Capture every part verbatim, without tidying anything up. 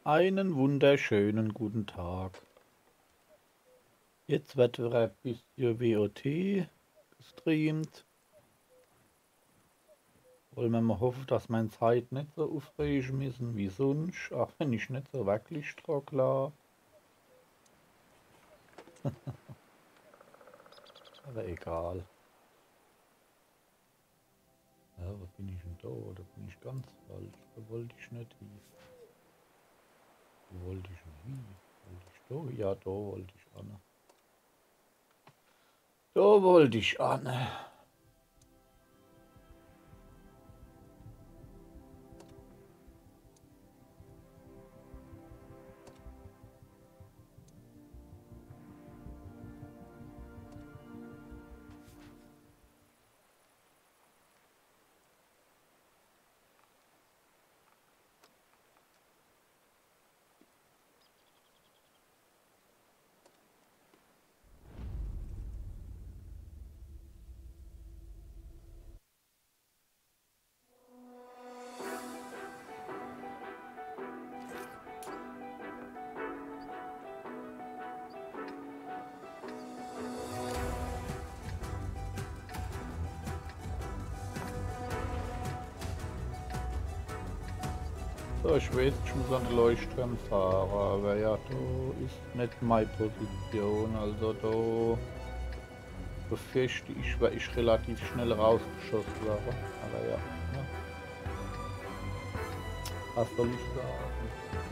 Einen wunderschönen guten Tag. Jetzt wird wieder ein bisschen W O T gestreamt. Wollen wir mal hoffen, dass meine Zeit nicht so aufregen müssen wie sonst, auch wenn ich nicht so wirklich klar. Aber egal. Ja, wo bin ich denn da? Da bin ich ganz falsch. Da wollte ich nicht hin. Wo wollte ich denn hin? Wollte ich da? Ja, da wollte ich an. Da wollte ich an. So, ich weiß, ich muss an den Leuchtturm fahren, aber ja, da ist nicht meine Position, also da befürchte ich, weil ich relativ schnell rausgeschossen wäre. Aber ja, ja. Was soll ich sagen?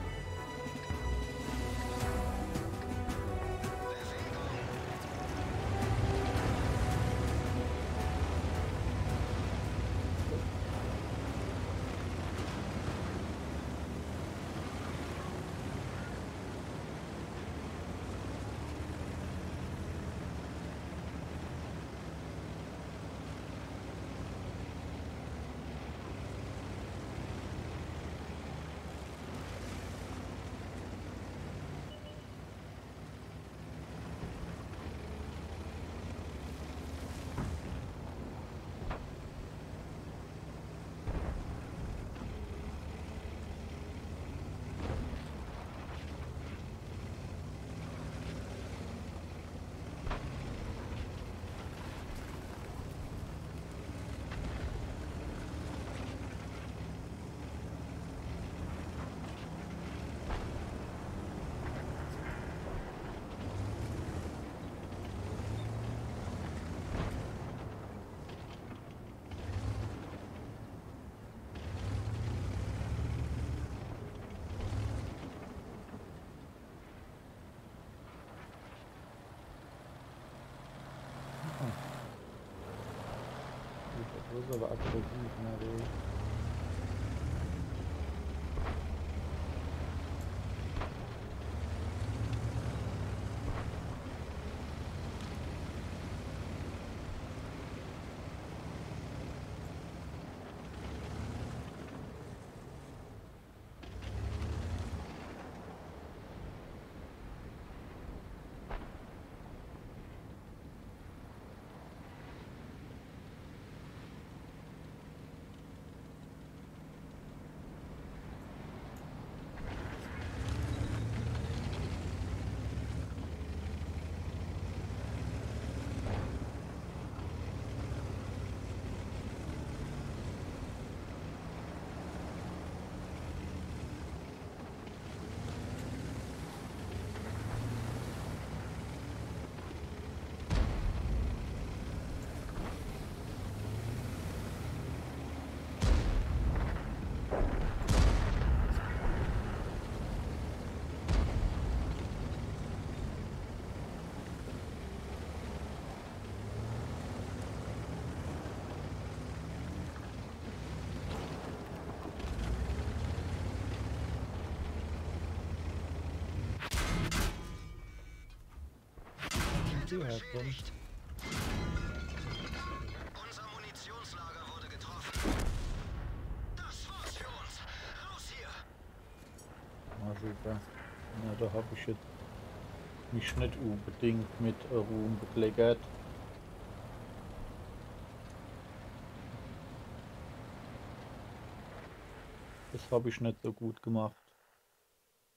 Das ist aber aggressiv, na weh. Beschädigt. Unser Munitionslager wurde getroffen. Das war's für uns. Raus hier. Na super. Na, da habe ich jetzt mich nicht unbedingt mit Ruhm bekleckert. Das habe ich nicht so gut gemacht.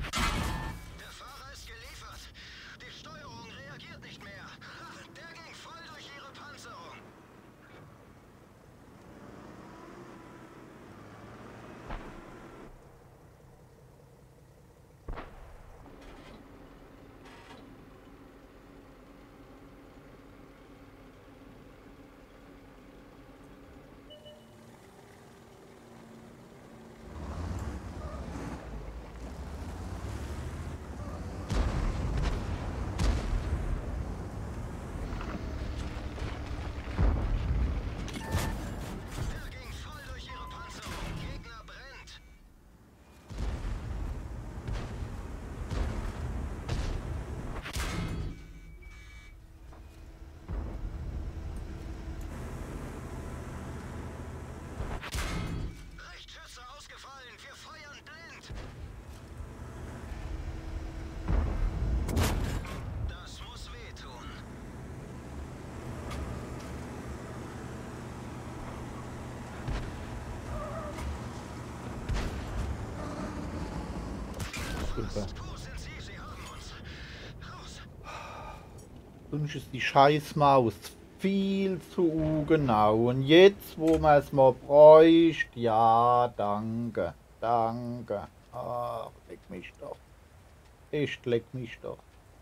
Der Fahrer ist geliefert. Die Steuerung reagiert nicht mehr. Ha, der ging voll durch ihre Panzerung. Der ging voll durch ihre Panzerung. Gegner brennt. Richtschütze ausgefallen. Wir feuern blind. Das muss wehtun. Super. Wo sind Sie? Sie haben uns. Raus. Sonst ist die Scheißmaus viel zu ungenau. Und jetzt, wo man es mal bräuchte, ja, danke, danke. Ach, leck mich doch. Echt, leck mich doch.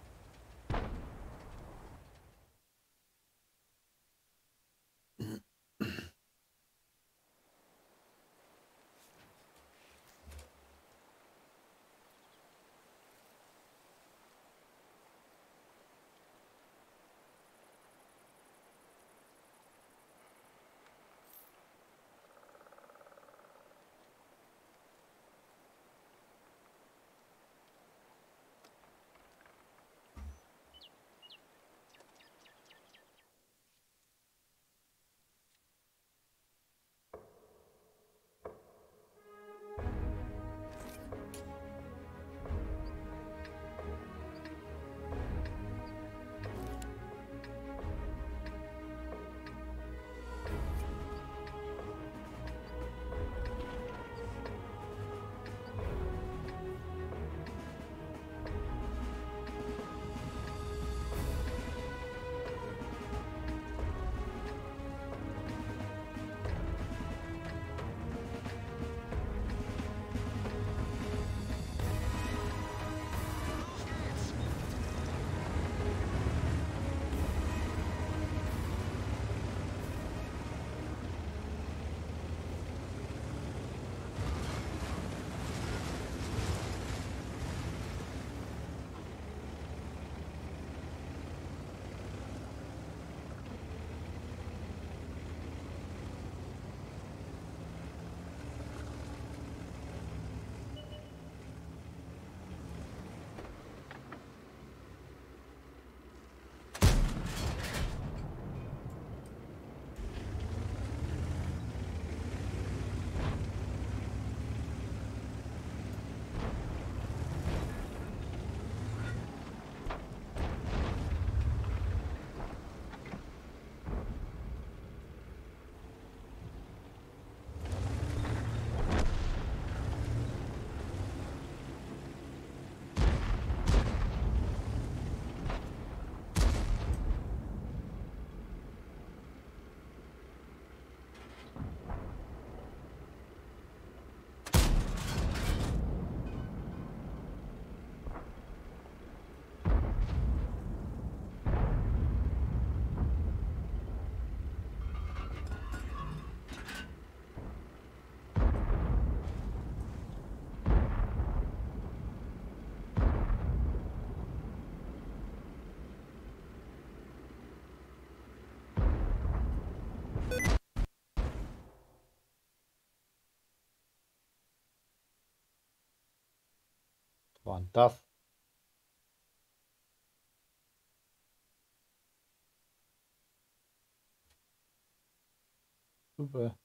war denn das? Super.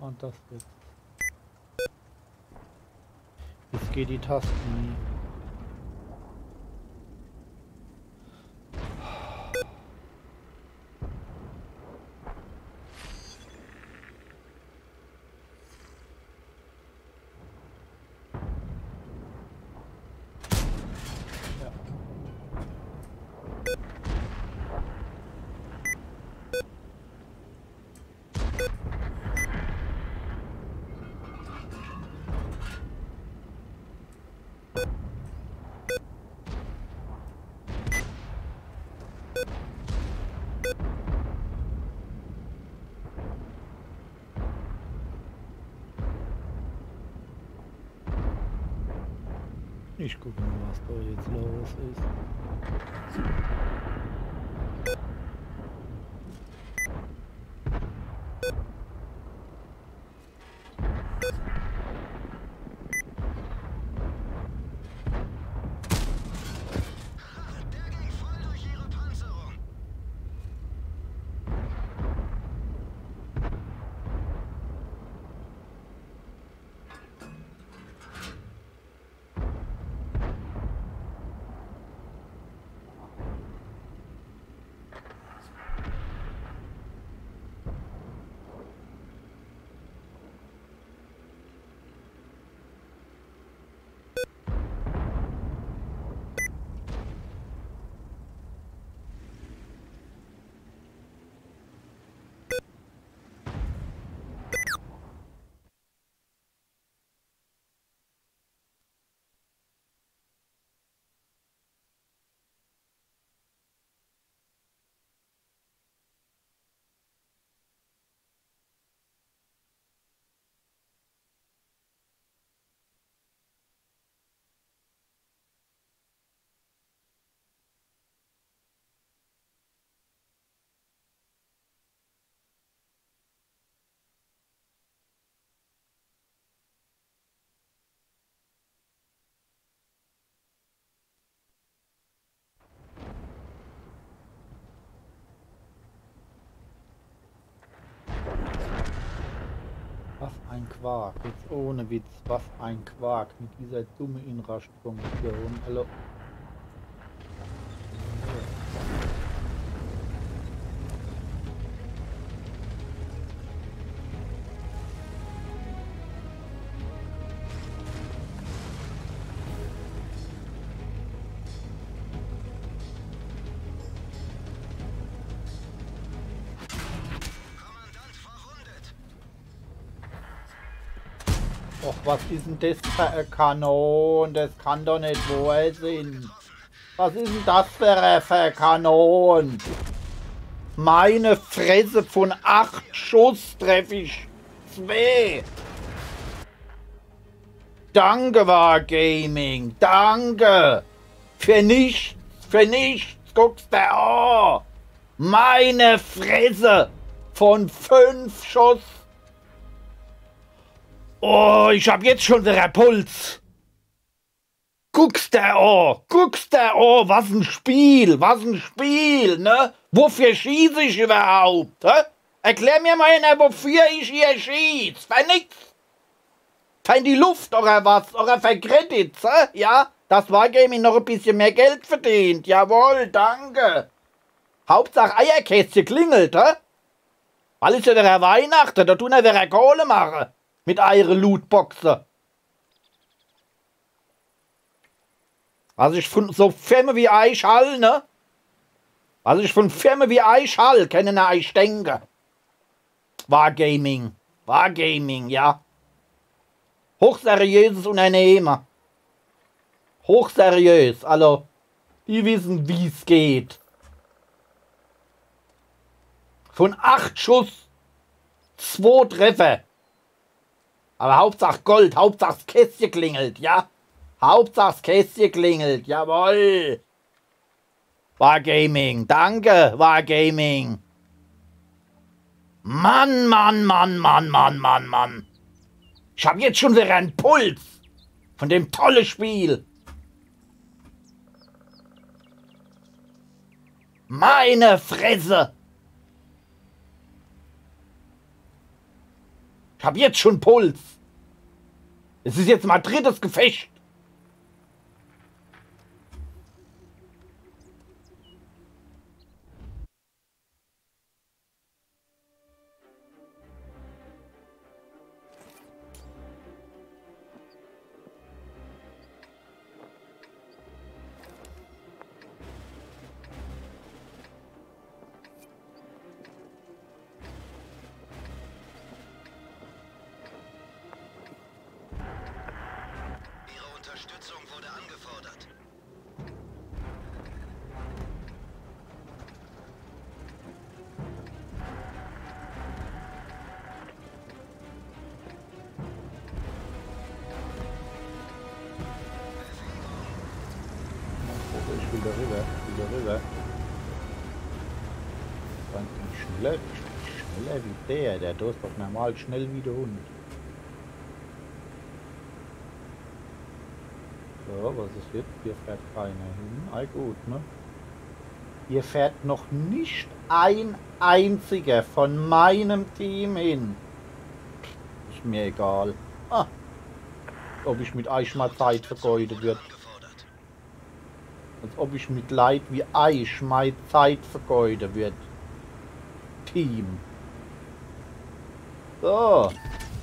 Und das jetzt. Jetzt geht die Tasten nie. Ich gucke mal, was da jetzt los ist. Der ging voll durch ihre Panzerung. Was ein Quark, jetzt ohne Witz, was ein Quark mit dieser dumme Inrastfunktion. Hallo. Kommandant verwundet. Och, was ist denn das für eine Kanon? Das kann doch nicht wahr sein. Was ist denn das für eine für eine Kanon? Meine Fresse, von acht Schuss treffe ich zwei. Danke, Wargaming. Danke. Für nichts. Für nichts. Guck's dir an. Meine Fresse. Von fünf Schuss. Oh, ich hab jetzt schon wieder Puls. Guck's dir an. Guck's dir an. Was ein Spiel. Was ein Spiel, ne? Wofür schieße ich überhaupt? Hä? Erklär mir mal einer, wofür ich hier schieße. Für nix. Für in die Luft oder was? Oder für Credits, hä? Ja? Das Wargaming noch ein bisschen mehr Geld verdient. Jawohl, danke. Hauptsache Eierkästchen klingelt, hä? Weil ist ja wieder Weihnachten, da tun wir wieder Kohle machen. Mit euren Lootboxen. Was ich von so Firmen wie euch hall, ne? Was ich von Firmen wie euch hall, können euch denken. Wargaming. Wargaming, ja. Hochseriöses Unternehmen. Hochseriös. Also, die wissen, wie es geht. Von acht Schuss, zwei Treffer. Aber Hauptsache Gold, Hauptsache das Kästchen klingelt, ja? Hauptsache das Kästchen klingelt, jawohl. Wargaming, danke, Wargaming. Mann, Mann, Mann, Mann, Mann, Mann, Mann. Ich hab jetzt schon wieder einen Puls von dem tollen Spiel. Meine Fresse. Ich habe jetzt schon Puls. Es ist jetzt mein drittes Gefecht. Unterstützung wurde angefordert. Ich will da rüber, ich will da rüber. Dann schneller, schneller wie der, der ist doch normal schnell wie der Hund. So, was ist jetzt? Hier fährt keiner hin. Ah, gut, ne? Hier fährt noch nicht ein einziger von meinem Team hin. Ist mir egal. Ah, ob ich mit Eich mal Zeit vergeudet wird. Als ob ich mit Leid wie Eich mal Zeit vergeudet wird. Team. So.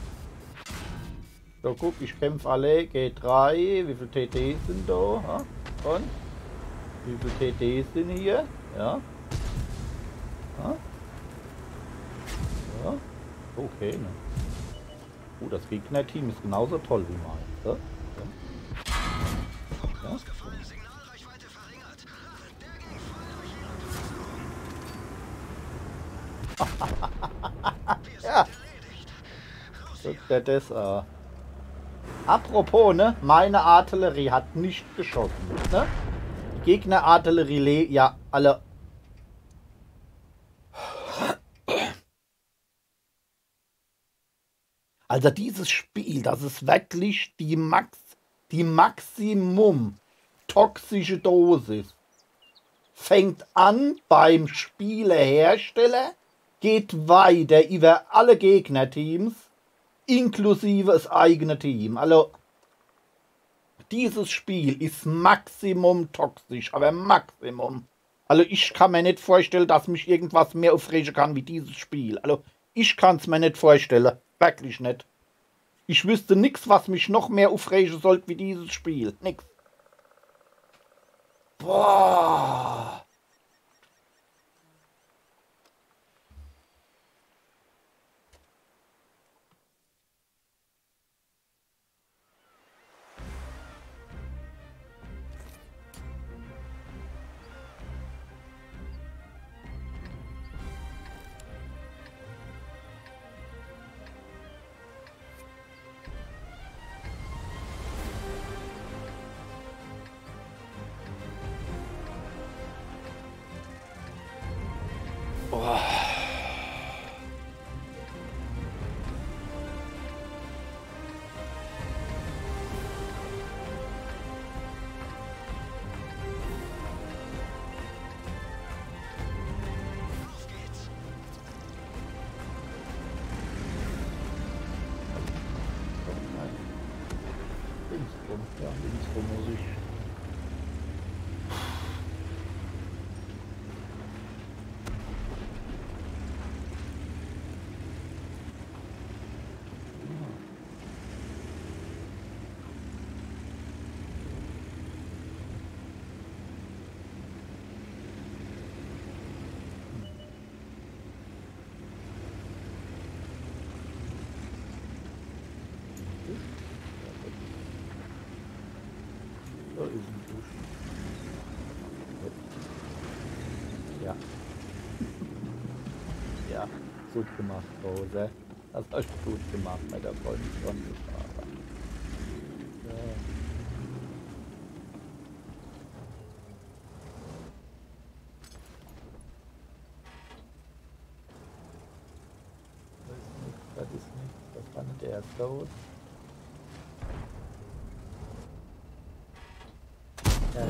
So, guck, ich kämpfe alle. G drei. Wie viele T T sind da? Ha? Und? Wie viele T T sind hier? Ja. Ha? Ja. Okay, ne? Oh, das Gegner-Team ist genauso toll wie mein. So. Ja. Ja. Ja. Der das, äh. Apropos, ne? Meine Artillerie hat nicht geschossen, ne? Die Gegner-Artillerie, ja, alle. Also dieses Spiel, das ist wirklich die Max, die Maximum toxische Dosis. Fängt an beim Spielehersteller, geht weiter über alle Gegnerteams, inklusive das eigene Team. Also, dieses Spiel ist Maximum toxisch, aber Maximum. Also, ich kann mir nicht vorstellen, dass mich irgendwas mehr aufregen kann wie dieses Spiel. Also, ich kann es mir nicht vorstellen. Wirklich nicht. Ich wüsste nichts, was mich noch mehr aufregen sollte wie dieses Spiel. Nix. Boah. Ja, linksrum muss ich. Da ist ein Busch. Ja. Ja, gut gemacht, Rose. Das hast du gut gemacht mit der Vollfrontfahrer. Ja. Das ist nichts, das ist nichts. Das war nicht der erste. Ja.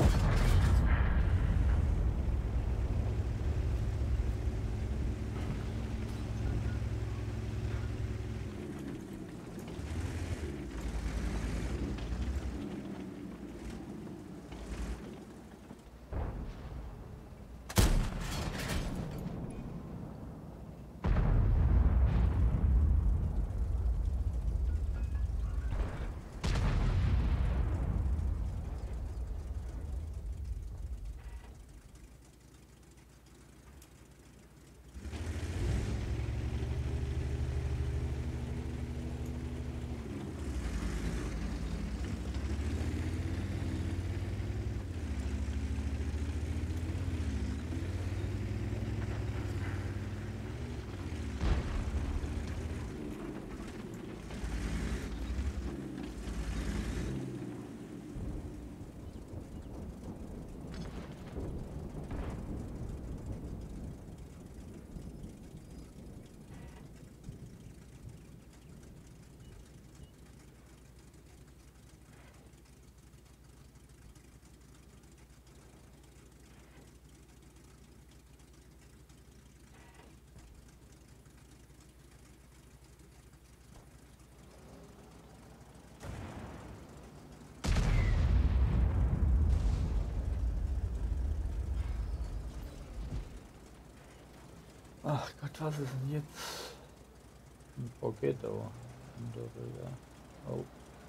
Ach Gott, was ist denn jetzt? Ein Poketo. Oh.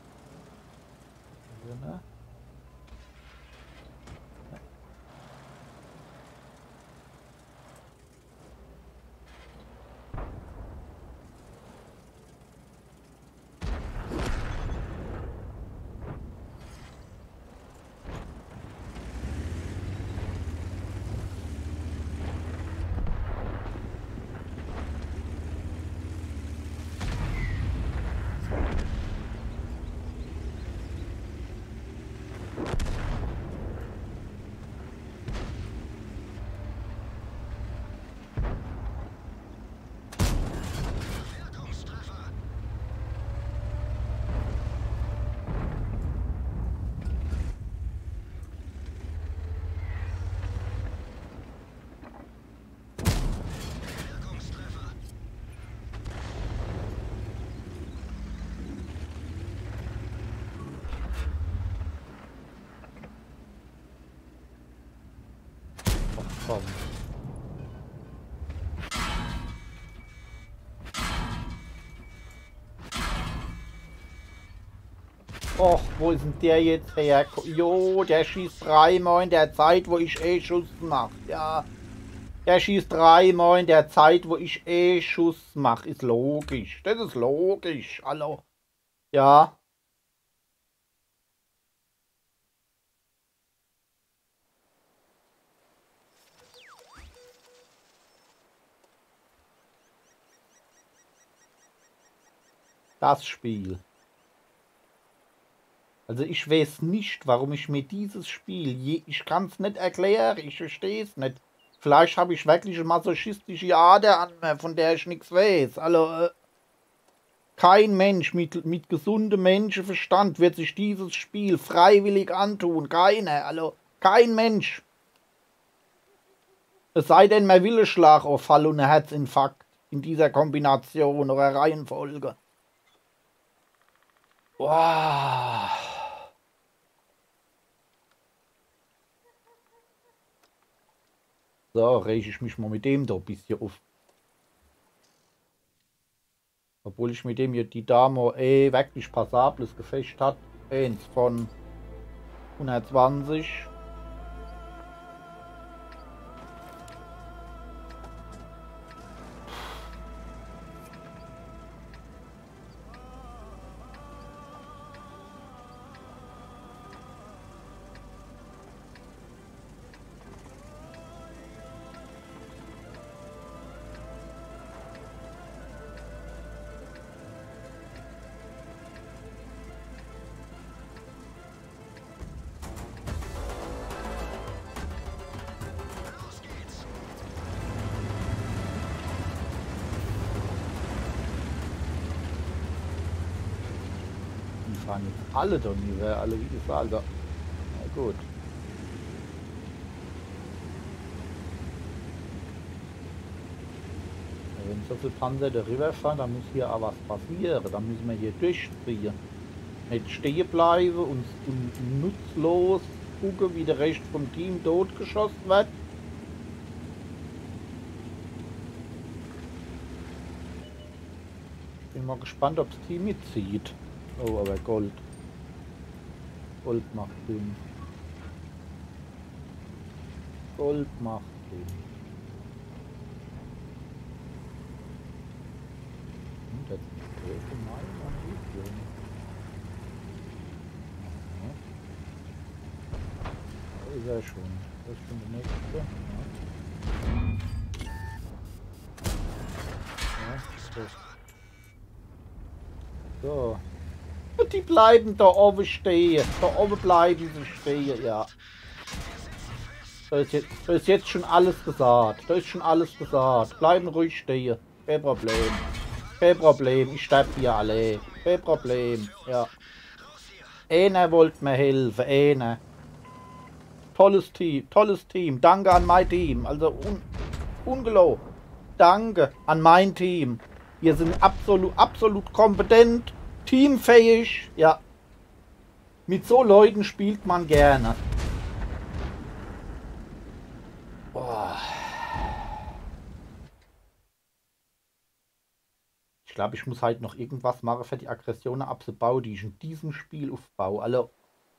Ne? Komm. Och, wo ist denn der jetzt her? Jo, der schießt dreimal in der Zeit, wo ich eh Schuss mach. Ja. Der schießt dreimal in der Zeit, wo ich eh Schuss mach. Ist logisch. Das ist logisch. Hallo. Ja. Das Spiel. Also ich weiß nicht, warum ich mir dieses Spiel, je, ich kann es nicht erklären, ich verstehe es nicht. Vielleicht habe ich wirklich eine masochistische Ader an mir, von der ich nichts weiß. Also äh, kein Mensch mit, mit gesundem Menschenverstand wird sich dieses Spiel freiwillig antun. Keiner, also kein Mensch. Es sei denn, man will einen Schlaganfall und einen Herzinfarkt in dieser Kombination oder Reihenfolge. Wow. So, rege ich mich mal mit dem da ein bisschen auf. Obwohl ich mit dem hier die Dame eh wirklich passables Gefecht hat. Eins von hundertzwanzig. Fahren jetzt alle doch nie, weil alle wie gesagt. Na gut. Ja, wenn so viele Panzer darüber fahren, dann muss hier auch was passieren. Dann müssen wir hier durchziehen. Nicht stehen bleiben und, und nutzlos gucken, wie der Rest vom Team totgeschossen wird. Bin mal gespannt, ob das Team mitzieht. Oh, aber Gold. Gold macht Sinn. Gold macht Sinn. Hm, das ist der dritte Mai am Video. Da ist er schon. Das ist schon der nächste. Ja. Ja, das. So. Die bleiben da oben stehen. Da oben bleiben sie stehen, ja. Da ist, jetzt, da ist jetzt schon alles gesagt. Da ist schon alles gesagt. Bleiben ruhig stehen. Kein Problem. Kein Problem. Ich sterbe hier alle. Kein Problem. Ja. Einer wollte mir helfen. Einer. Tolles Team. Tolles Team. Danke an mein Team. Also un ungelogen. Danke an mein Team. Wir sind absolut, absolut kompetent. Teamfähig, ja. Mit so Leuten spielt man gerne. Oh. glaube, ich muss halt noch irgendwas machen für die Aggressionen abzubauen, die ich in diesem Spiel aufbaue. Also,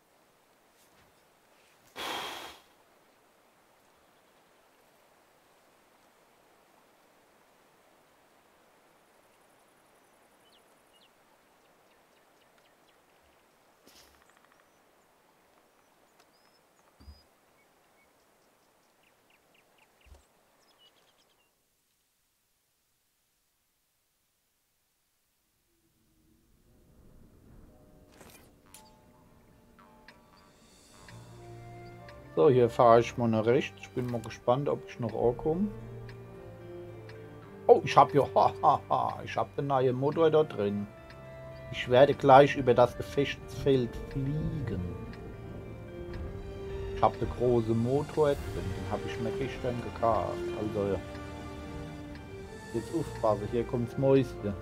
so, hier fahre ich mal nach rechts. Ich bin mal gespannt, ob ich noch ankomme. Oh, ich habe ja, hahaha, ich habe den neuen Motor da drin. Ich werde gleich über das Gefechtsfeld fliegen. Ich habe den großen Motor drin, den habe ich mir gestern gekauft. Also, jetzt aufpassen, hier kommt das Mäuschen.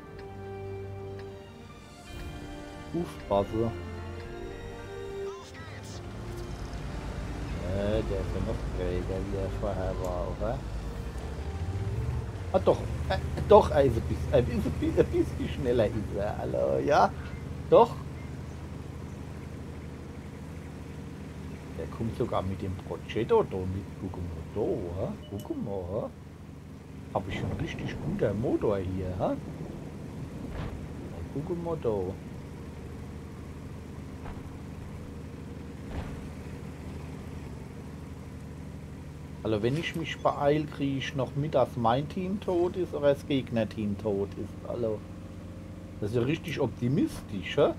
Aufpassen. Ja, der ist ja noch träger, wie er vorher war, oder? Ah doch, äh, doch, also ein bisschen, ein bisschen, ein bisschen schneller ist er, hallo, ja, doch. Der kommt sogar mit dem Progetto da mit, guck mal da, ha? Guck mal, ha? Habe ich einen richtig guter Motor hier, ha? Ja, guck mal da. Also wenn ich mich beeil, kriege ich noch mit, dass mein Team tot ist oder das Gegnerteam tot ist. Also, das ist ja richtig optimistisch, hä?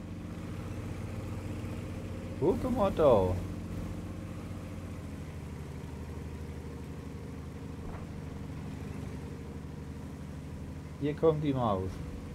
Guck mal da. Hier kommt die Maus.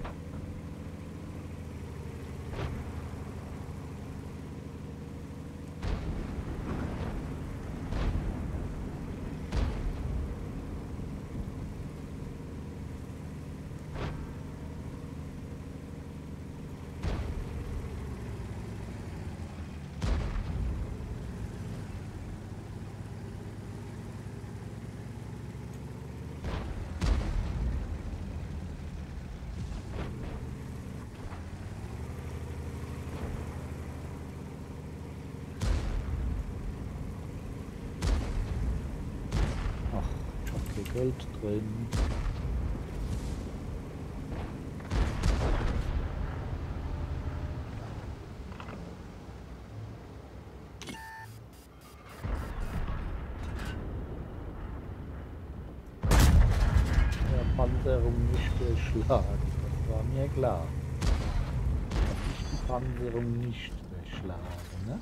Geld drin. Der Panzerung nicht durchschlagen, das war mir klar. Dass ich die Panzerung nicht durchschlagen, ne?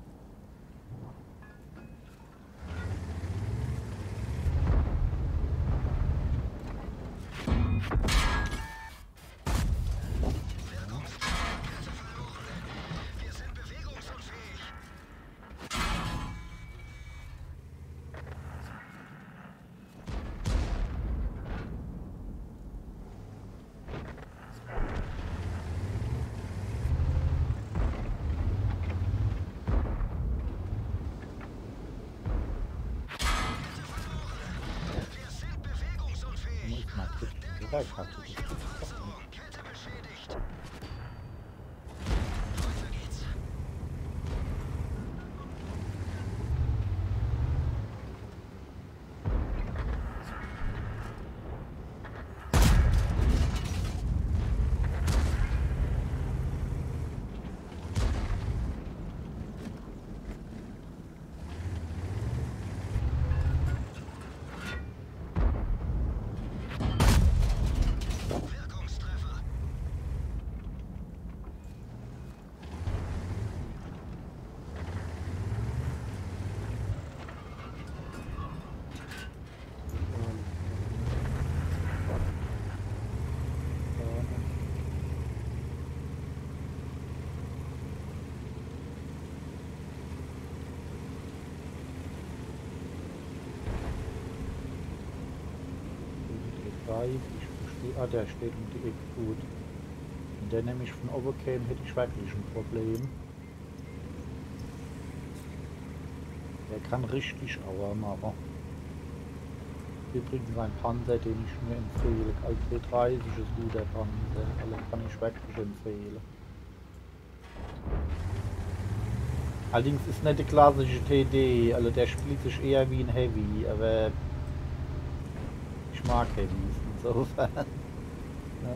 Ich verstehe, ah, der steht um die Ecke, gut. Wenn der nämlich von oben käme, hätte ich wirklich ein Problem. Der kann richtig Aua machen. Übrigens ein Panzer, den ich mir empfehle. Als B dreißig ist ein guter Panzer, also kann ich wirklich empfehlen. Allerdings ist nicht der klassische T D, also der spielt sich eher wie ein Heavy, aber ich mag Heavys insofern. Ja.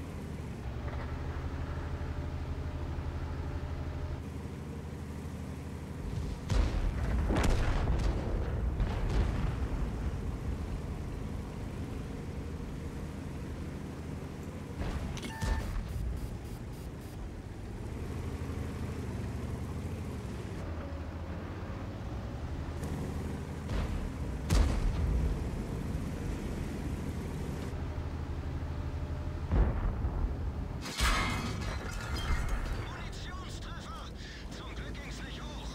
Munitionstreffer! Zum Glück ging's nicht hoch.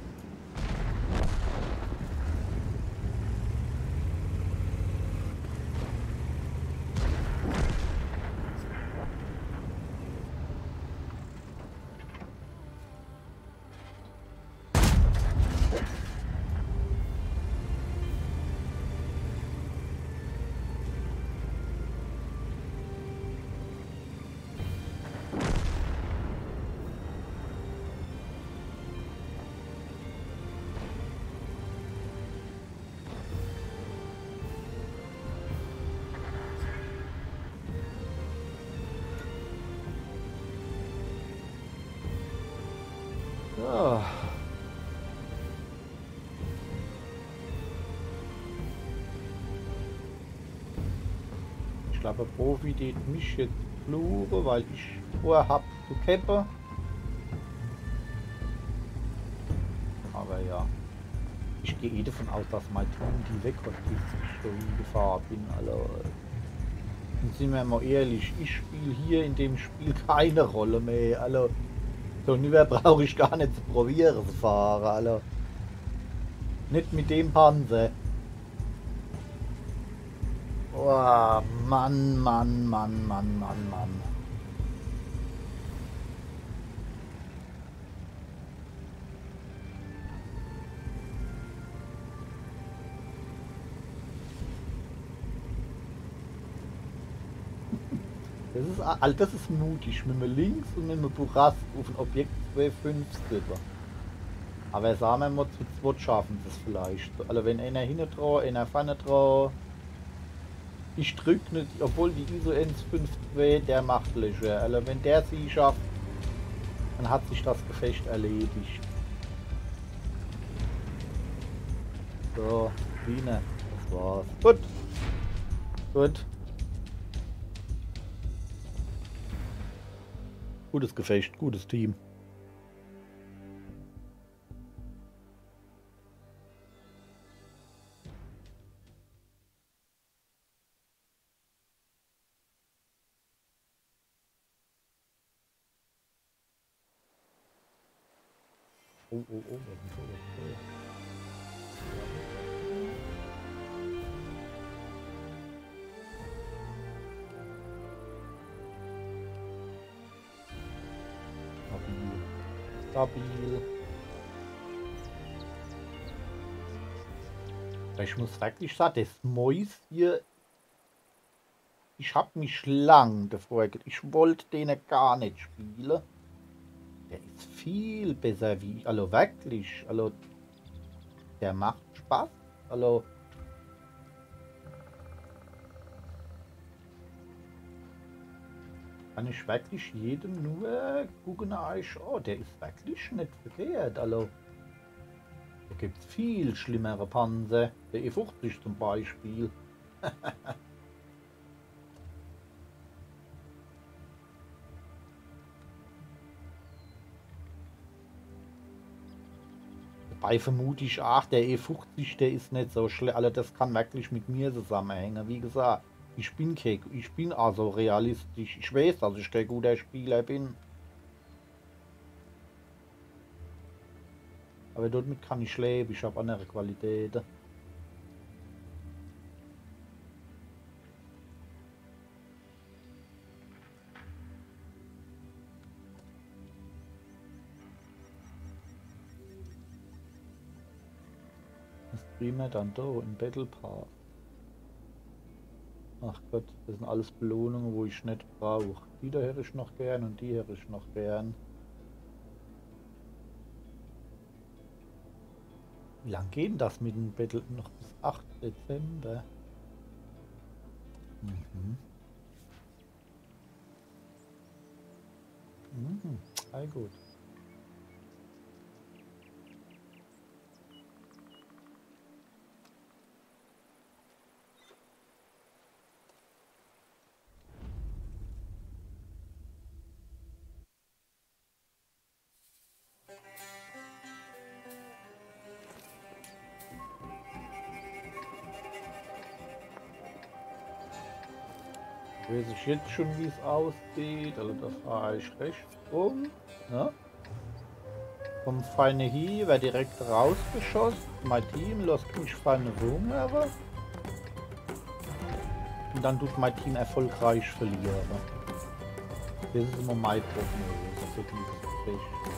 Ja. Ich glaube, Profi geht mich jetzt fluche, weil ich vorhab zu cappen. Aber ja, ich gehe eh davon aus, dass mein Team die wegkommt, bis ich so in Gefahr bin. Also, und sind wir mal ehrlich, ich spiele hier in dem Spiel keine Rolle mehr. Also, so nie brauche ich gar nicht zu probieren zu fahren. Also, nicht mit dem Panzer. Oh, Mann, Mann, Mann, Mann, Mann, Mann. Das ist, all das ist mutig, mit dem Links und mit dem Burast auf ein Objekt zwei fünf drüber. Aber sagen wir mal, zu zweit schaffen sie es vielleicht. Also wenn einer hinten drauf, einer vorne drauf. Ich drück nicht, obwohl die I S O eins fünf zwei, der macht Löcher. Also wenn der sie schafft, dann hat sich das Gefecht erledigt. So, Wiener, das war's. Gut. Gut. Gutes Gefecht, gutes Team. Oh, oh, oh, was ist das? Stabil. Stabil. Ich muss wirklich sagen, das Mäus hier, ich habe mich lang davor, ich wollte den gar nicht spielen. Der ist viel besser wie ich, also wirklich, also der macht Spaß, also kann ich wirklich jedem nur gucken, oh, der ist wirklich nicht verkehrt, also da gibt es viel schlimmere Panzer, der E fünfzig zum Beispiel. Dabei vermute ich, ach, der E fünfzig, der ist nicht so schlecht, also das kann wirklich mit mir zusammenhängen, wie gesagt. Ich bin kein, ich bin also realistisch. Ich weiß, dass ich kein guter Spieler bin. Aber damit kann ich leben. Ich habe andere Qualitäten. Was kriegen wir dann da im Battle Park? Ach Gott, das sind alles Belohnungen, wo ich nicht brauche. Die da hätte ich noch gern und die hätte ich noch gern. Wie lange geht denn das mit dem Battle? Noch bis achten Dezember. Mhm. Mhm. Sehr gut. Weiß ich jetzt schon, wie es aussieht. Also da fahre ich rechts rum. Ja. Vom Feine hier wird direkt rausgeschossen. Mein Team lässt mich feine Wunder. Und dann tut mein Team erfolgreich verlieren. Das ist immer meine Prognose für dieses Gefecht.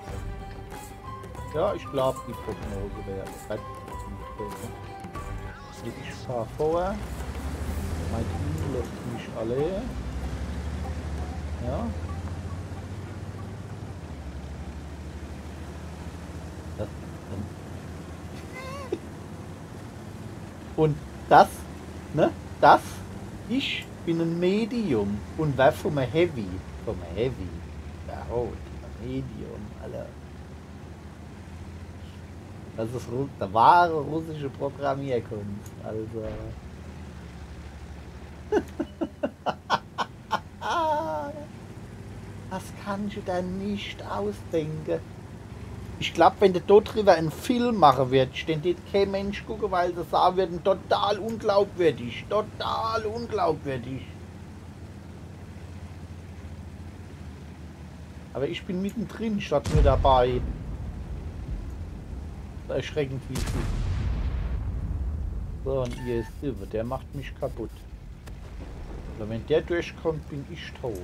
Ja, ich glaube, die Prognose wäre zutreffend. Ich fahre vor. Mein Team lässt mich alle. Ja. Das, und das, ne? Das, ich bin ein Medium und wer vom Heavy, vom Heavy, ja, oh, Medium, Alter. Das ist der wahre russische Programmierkunst, also. Das kannst du dann nicht ausdenken. Ich glaube, wenn du dort drüber einen Film machen würdest, den wird kein Mensch gucken, weil das sagen würden, total unglaubwürdig. Total unglaubwürdig. Aber ich bin mittendrin, statt nur dabei. Das ist erschreckend wie es ist. So, ein I S sieben, der macht mich kaputt. Also wenn der durchkommt, bin ich tot.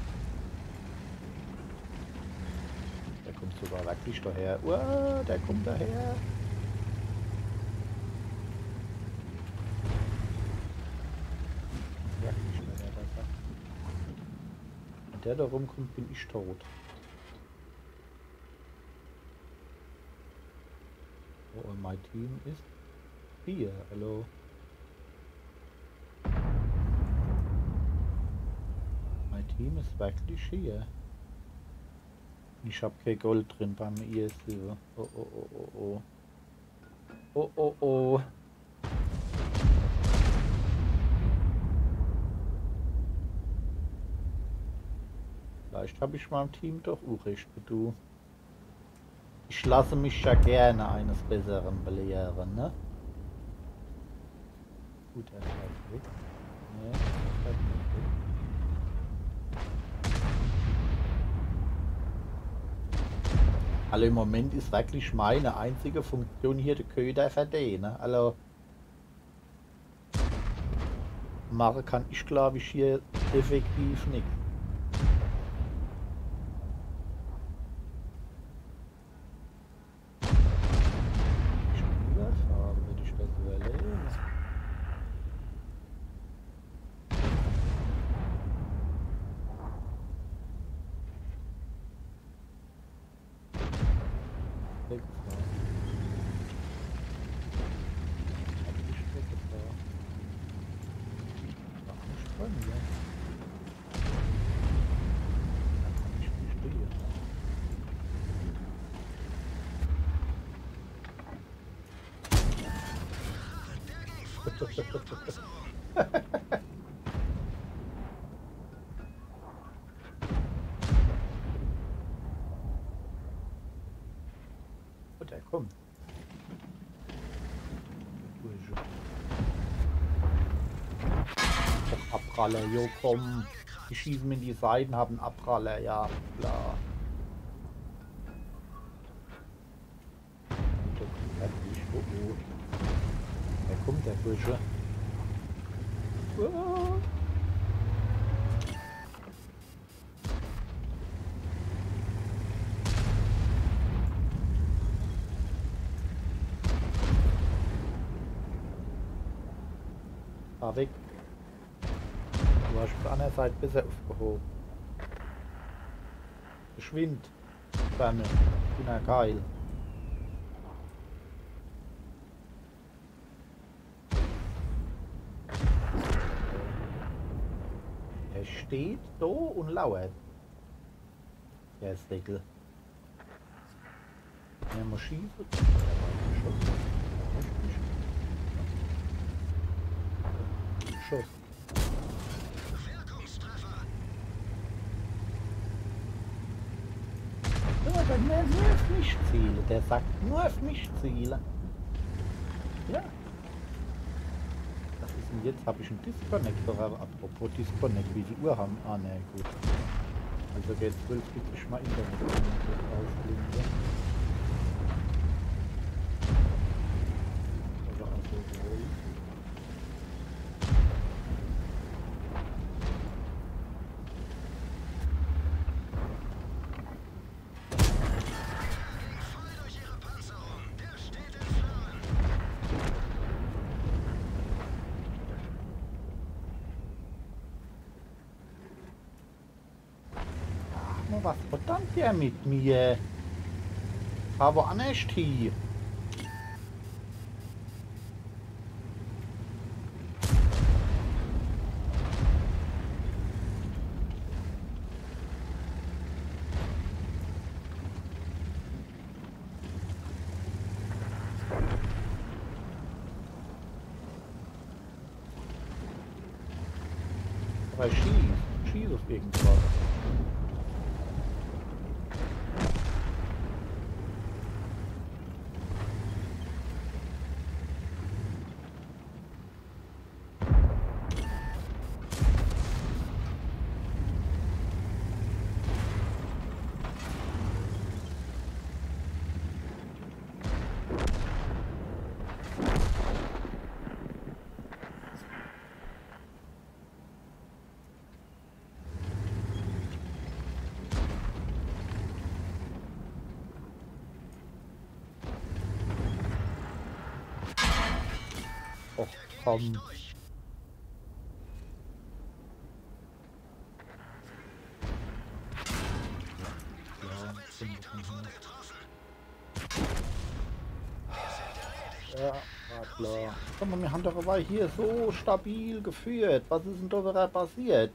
Der kommt sogar wirklich daher. Uah, der kommt daher. Wirklich daher, der sagt. Wenn der da rumkommt, bin ich tot. Oh, und mein Team ist hier. Hallo. Mein Team ist wirklich hier. Ich habe kein Gold drin beim I S sieben. Oh, oh, oh, oh, oh. Oh, oh, oh. Vielleicht habe ich meinem Team doch auch recht, du. Ich lasse mich ja gerne eines Besseren belehren, ne? Gut, er ist weg. Nee, er ist nicht weg. Also im Moment ist wirklich meine einzige Funktion hier der Köder verdienen. Also machen kann ich glaube ich hier effektiv nichts. Ich überfahren, würde ich das überlegen. Oh, der kommt. Das Abpraller, jo komm. Die schießen mir in die Seiten, haben Abpraller, ja klar. Oh, oh. Da kommt der Bursche. Oh. Fahr weg. Na, seid besser aufgehoben. Geschwind. Ferne. Na, geil. Er steht da und lauert. Der Säckel. Er muss schießen. Schuss. Wirkungstreffer. Ja, aber nur, nur auf mich zielen. Der sagt nur auf mich zielen. Ja. Was ist denn jetzt? Habe ich einen Disconnector? Apropos Disconnect, wie die Uhr haben. Ah, ne, gut. Also geht zwölf gibt es mal Internet. Also also wohl. Voll durch ihre Panzerung. Der steht in Flammen. Ach, was verdammt der mit mir? Aber auch nicht hier. Aber schieß, schieß auf irgendwas. Och, komm. Durch. Ja, Benzin wurde getroffen. ja, war klar. Guck mal, wir haben doch aber hier so stabil geführt. Was ist denn da wieder passiert?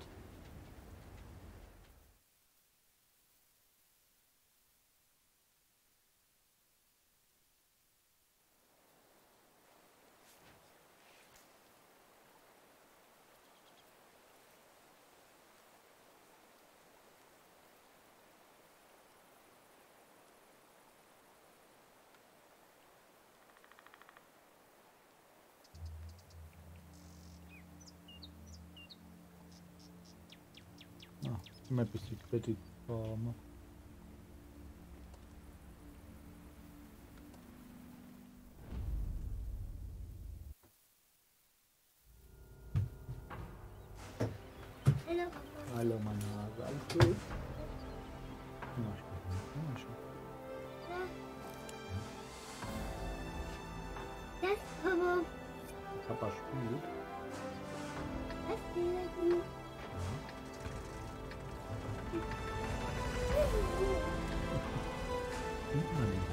Ja, immer ein bisschen Kredit haben. Hallo. Hallo, meine Nase, alles gut? Ja, ich bin ja, schon. Das Papa. Papa spielt. Was will Sieht man nicht.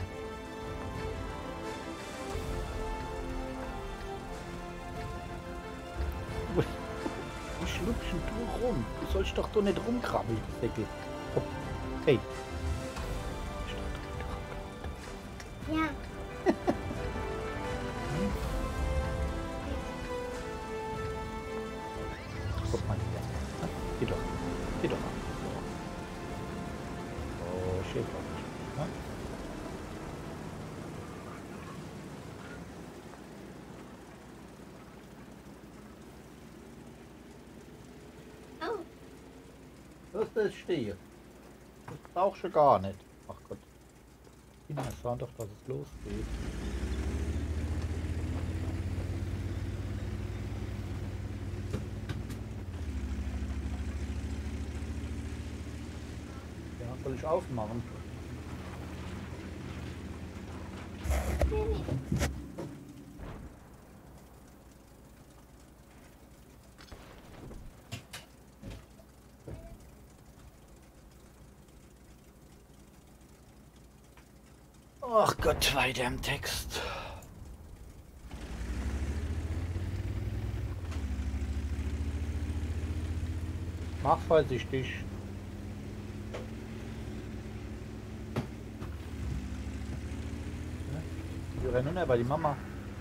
Wo schlüpfst du rum? Du sollst doch doch nicht rumkrabbeln, Säckel. Oh, hey. Ja. Guck mal hier. Geh doch. Geh doch an. Oh, Schäfer. Ja? Oh. Lass das stehen. Das brauchst du gar nicht. Ach Gott. Kinder sahen doch, dass es losgeht. Ja, soll ich aufmachen? Ach Gott, weiter im Text. Mach vorsichtig. Wir rennen runter bei die Mama.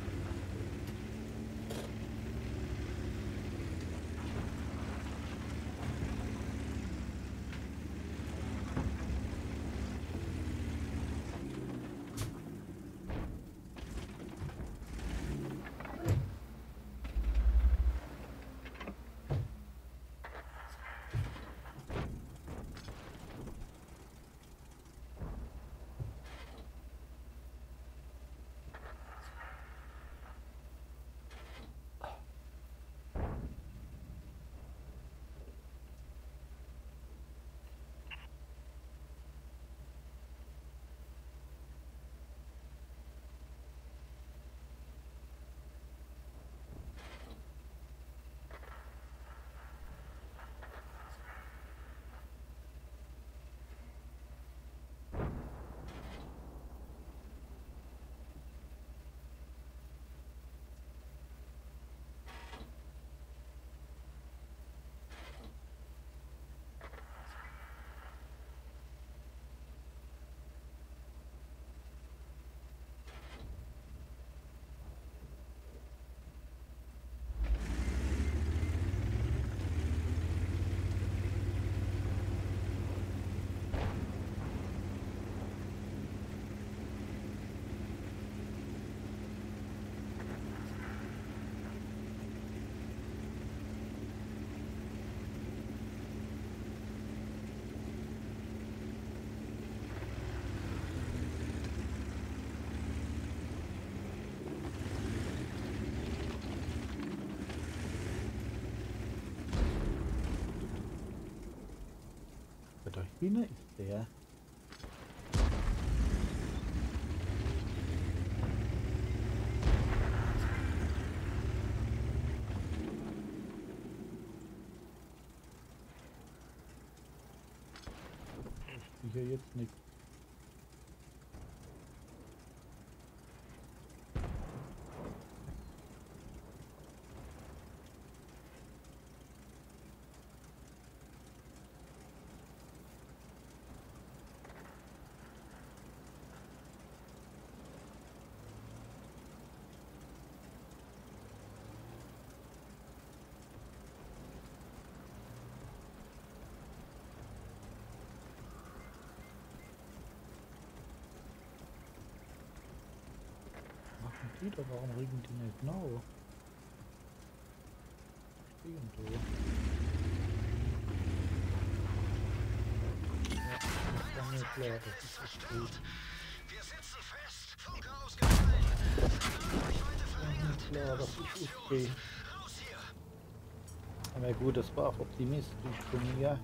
Da hinten ist der. Ich sehe hier jetzt nichts. Wieder, warum regen die nicht genau? Stehen so. Ja, das war mir klar, das ist echt gut. Wir sitzen fest. Funke ausgefallen. Reichweite Das war mir verringert. klar, das ist okay. Raus hier. Aber gut, das war auch optimistisch von mir.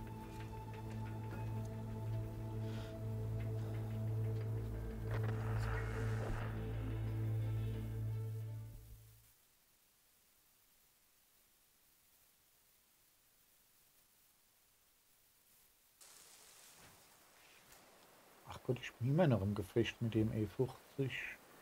Ach Gott, ich bin immer noch im Gefecht mit dem E fünfzig.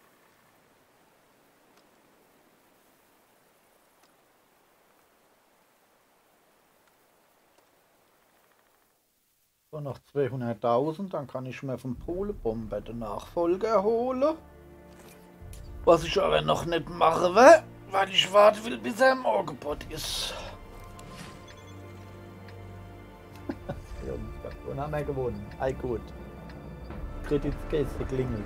So, noch zweihunderttausend, dann kann ich mir vom Polebomber den Nachfolger holen. Was ich aber noch nicht mache, weil ich warten will, bis er im Angebot ist. Jungs, davon haben wir gewonnen. Ei gut. Kreditskiste klingelt.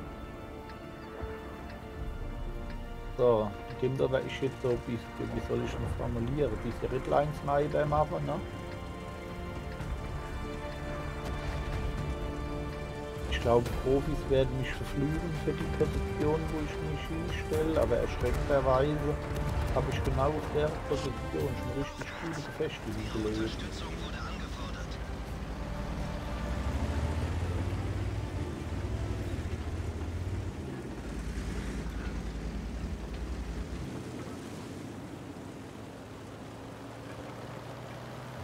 So, mit dem da werde ich jetzt so ein bisschen, wie soll ich das formulieren, ein bisschen Redline-Sniper machen, ne? Ich glaube, Profis werden mich verfluchen für die Position, wo ich mich hinstelle, aber erschreckenderweise habe ich genau auf der Position schon richtig gute Gefechte gelegt. Unterstützung wurde angefordert.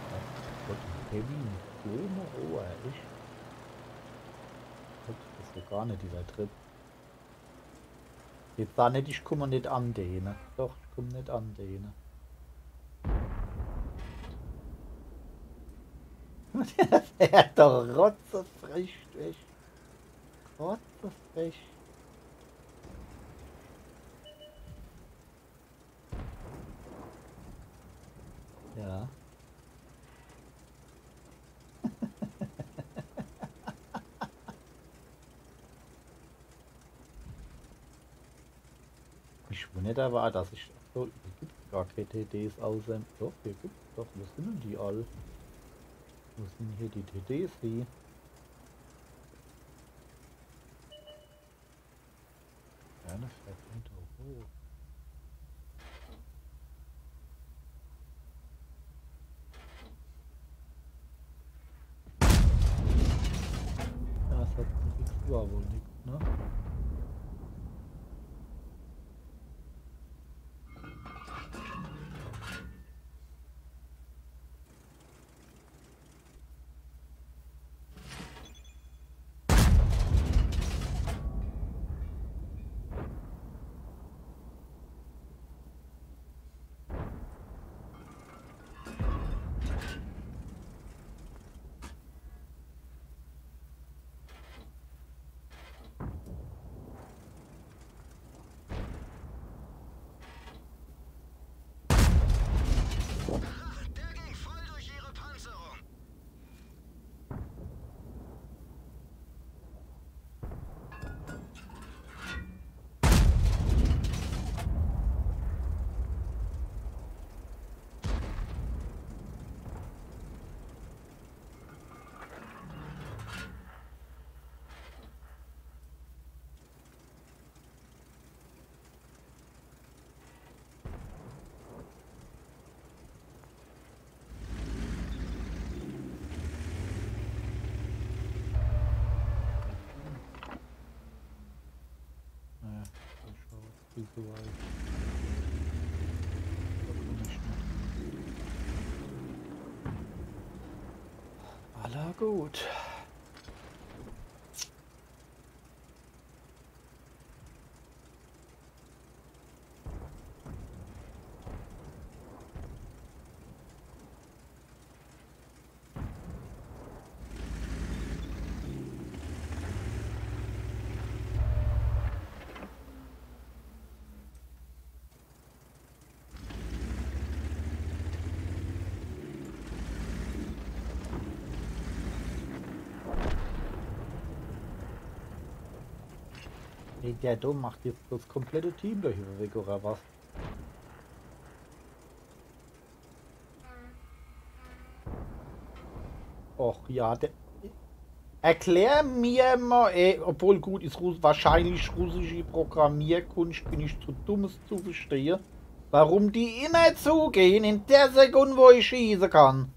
Gott, Kevin, so eine Rohr, ich. Gott, das ist gar nicht, dieser Trip. Jetzt da nicht, ich komme nicht an den. Doch, ich komme nicht an den. Der fährt doch rotzefrech weg. Rotzefrech. Ja. Ich wundere aber, dass ich... So, hier gibt es gar keine T Ds außer... Doch, hier gibt es doch. Wo sind denn die alle? Wo sind hier die T Ds wie? Gerne fährt runter hoch. Ja, das hat nichts, war wohl nichts, ne? Der ging voll durch ihre Panzerung. Naja, ich schau, wie so weit. Da komm ich nicht. Aller gut. Nee, der Dom macht jetzt das komplette Team durch weg, oder was? Och ja, der... Erklär mir mal, ey, obwohl gut ist Russ wahrscheinlich russische Programmierkunst, bin ich zu dumm es zu verstehen, warum die immer zugehen in der Sekunde, wo ich schießen kann.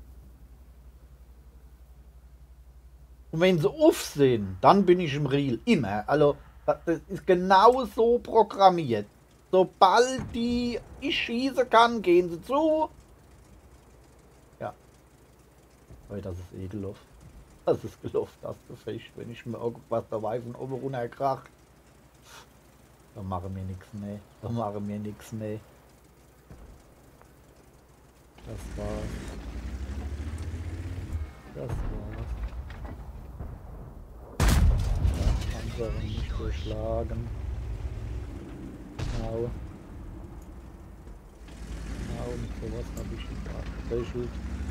Und wenn sie off sind, dann bin ich im Reel. Immer. Also, das ist genau so programmiert. Sobald die ich schießen kann, gehen sie zu. Ja. Weil das ist ekelhaft. Das ist gelaufen, das Gefecht. Wenn ich mir irgendwas dabei von oben runter kracht, dann machen wir nichts mehr. Dann machen wir nichts mehr. Das war's. Das war's. Ja, Panzer nicht durchschlagen. Genau. Genau, mit sowas habe ich ihn abgefächelt.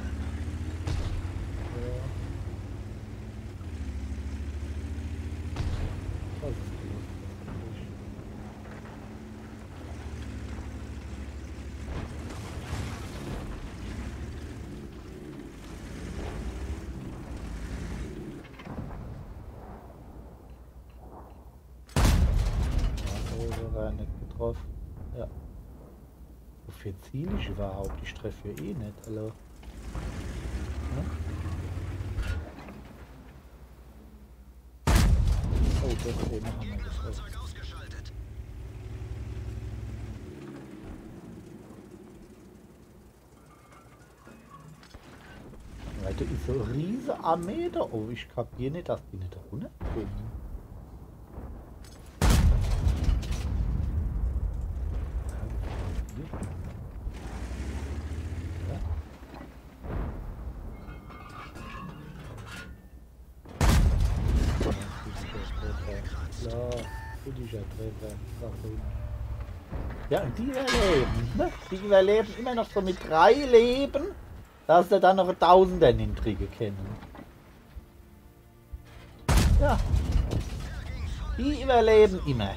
Ja. Das ist gut. Ja, war nicht getroffen. Ja. Wofür ziele ich überhaupt? Ich treffe ja eh nicht. Hallo. Ja? Oh, doch, den haben wir getroffen. Leute, ist so eine riesige Armee da. Oh, ich kapiere nicht, dass die nicht runterkommen. Ja. Klar, kritischer Treffer. Warum? Ja, und die überleben, ne? Die überleben immer noch so mit drei Leben, dass sie dann noch ein Tausender hintriege kennen. Ja. Die überleben immer.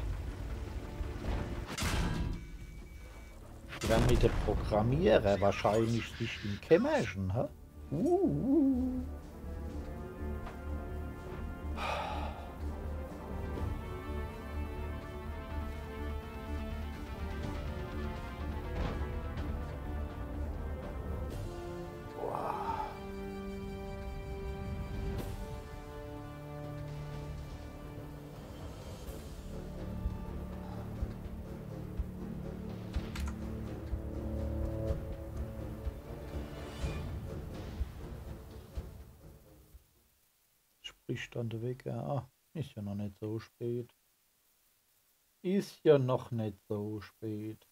Die werden mit dem Programmierer wahrscheinlich sich im Kämmerchen, hä? Uh, uh. Spricht dann der Weg. Ah, ist ja noch nicht so spät. Ist ja noch nicht so spät.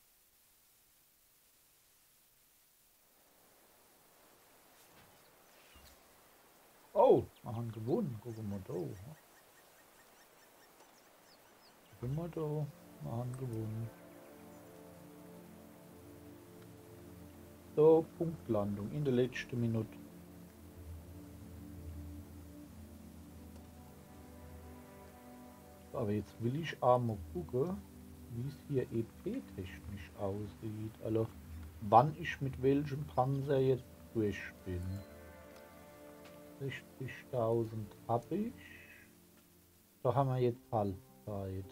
Oh, wir haben gewonnen. Gucken wir da. Gucken wir da. Wir haben gewonnen. So, Punktlandung in der letzten Minute. Aber jetzt will ich auch mal gucken, wie es hier E P-technisch aussieht. Also, wann ich mit welchem Panzer jetzt durch bin. sechzigtausend habe ich. Da haben wir jetzt Halbzeit.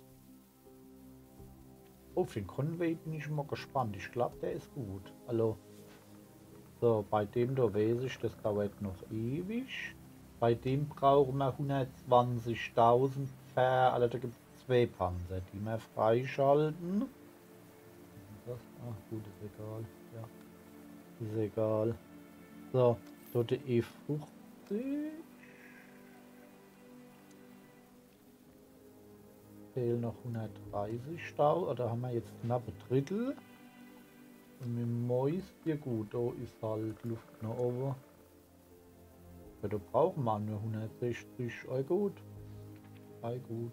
Auf den Conway bin ich mal gespannt. Ich glaube, der ist gut. Also, so, bei dem da weiß ich, das dauert noch ewig. Bei dem brauchen wir hundertzwanzigtausend per, also da gibt es zwei Panzer, die wir freischalten. Das, ach gut, ist egal. Ja, ist egal. So, dort der E fünfzig. Fehlen noch hundertdreißigtausend, oder haben wir jetzt knapp ein Drittel. Und mit dem Moist, ja gut, da ist halt Luft noch oben. Ja, da brauchen wir nur hundertsechzig, oh gut. Oh gut.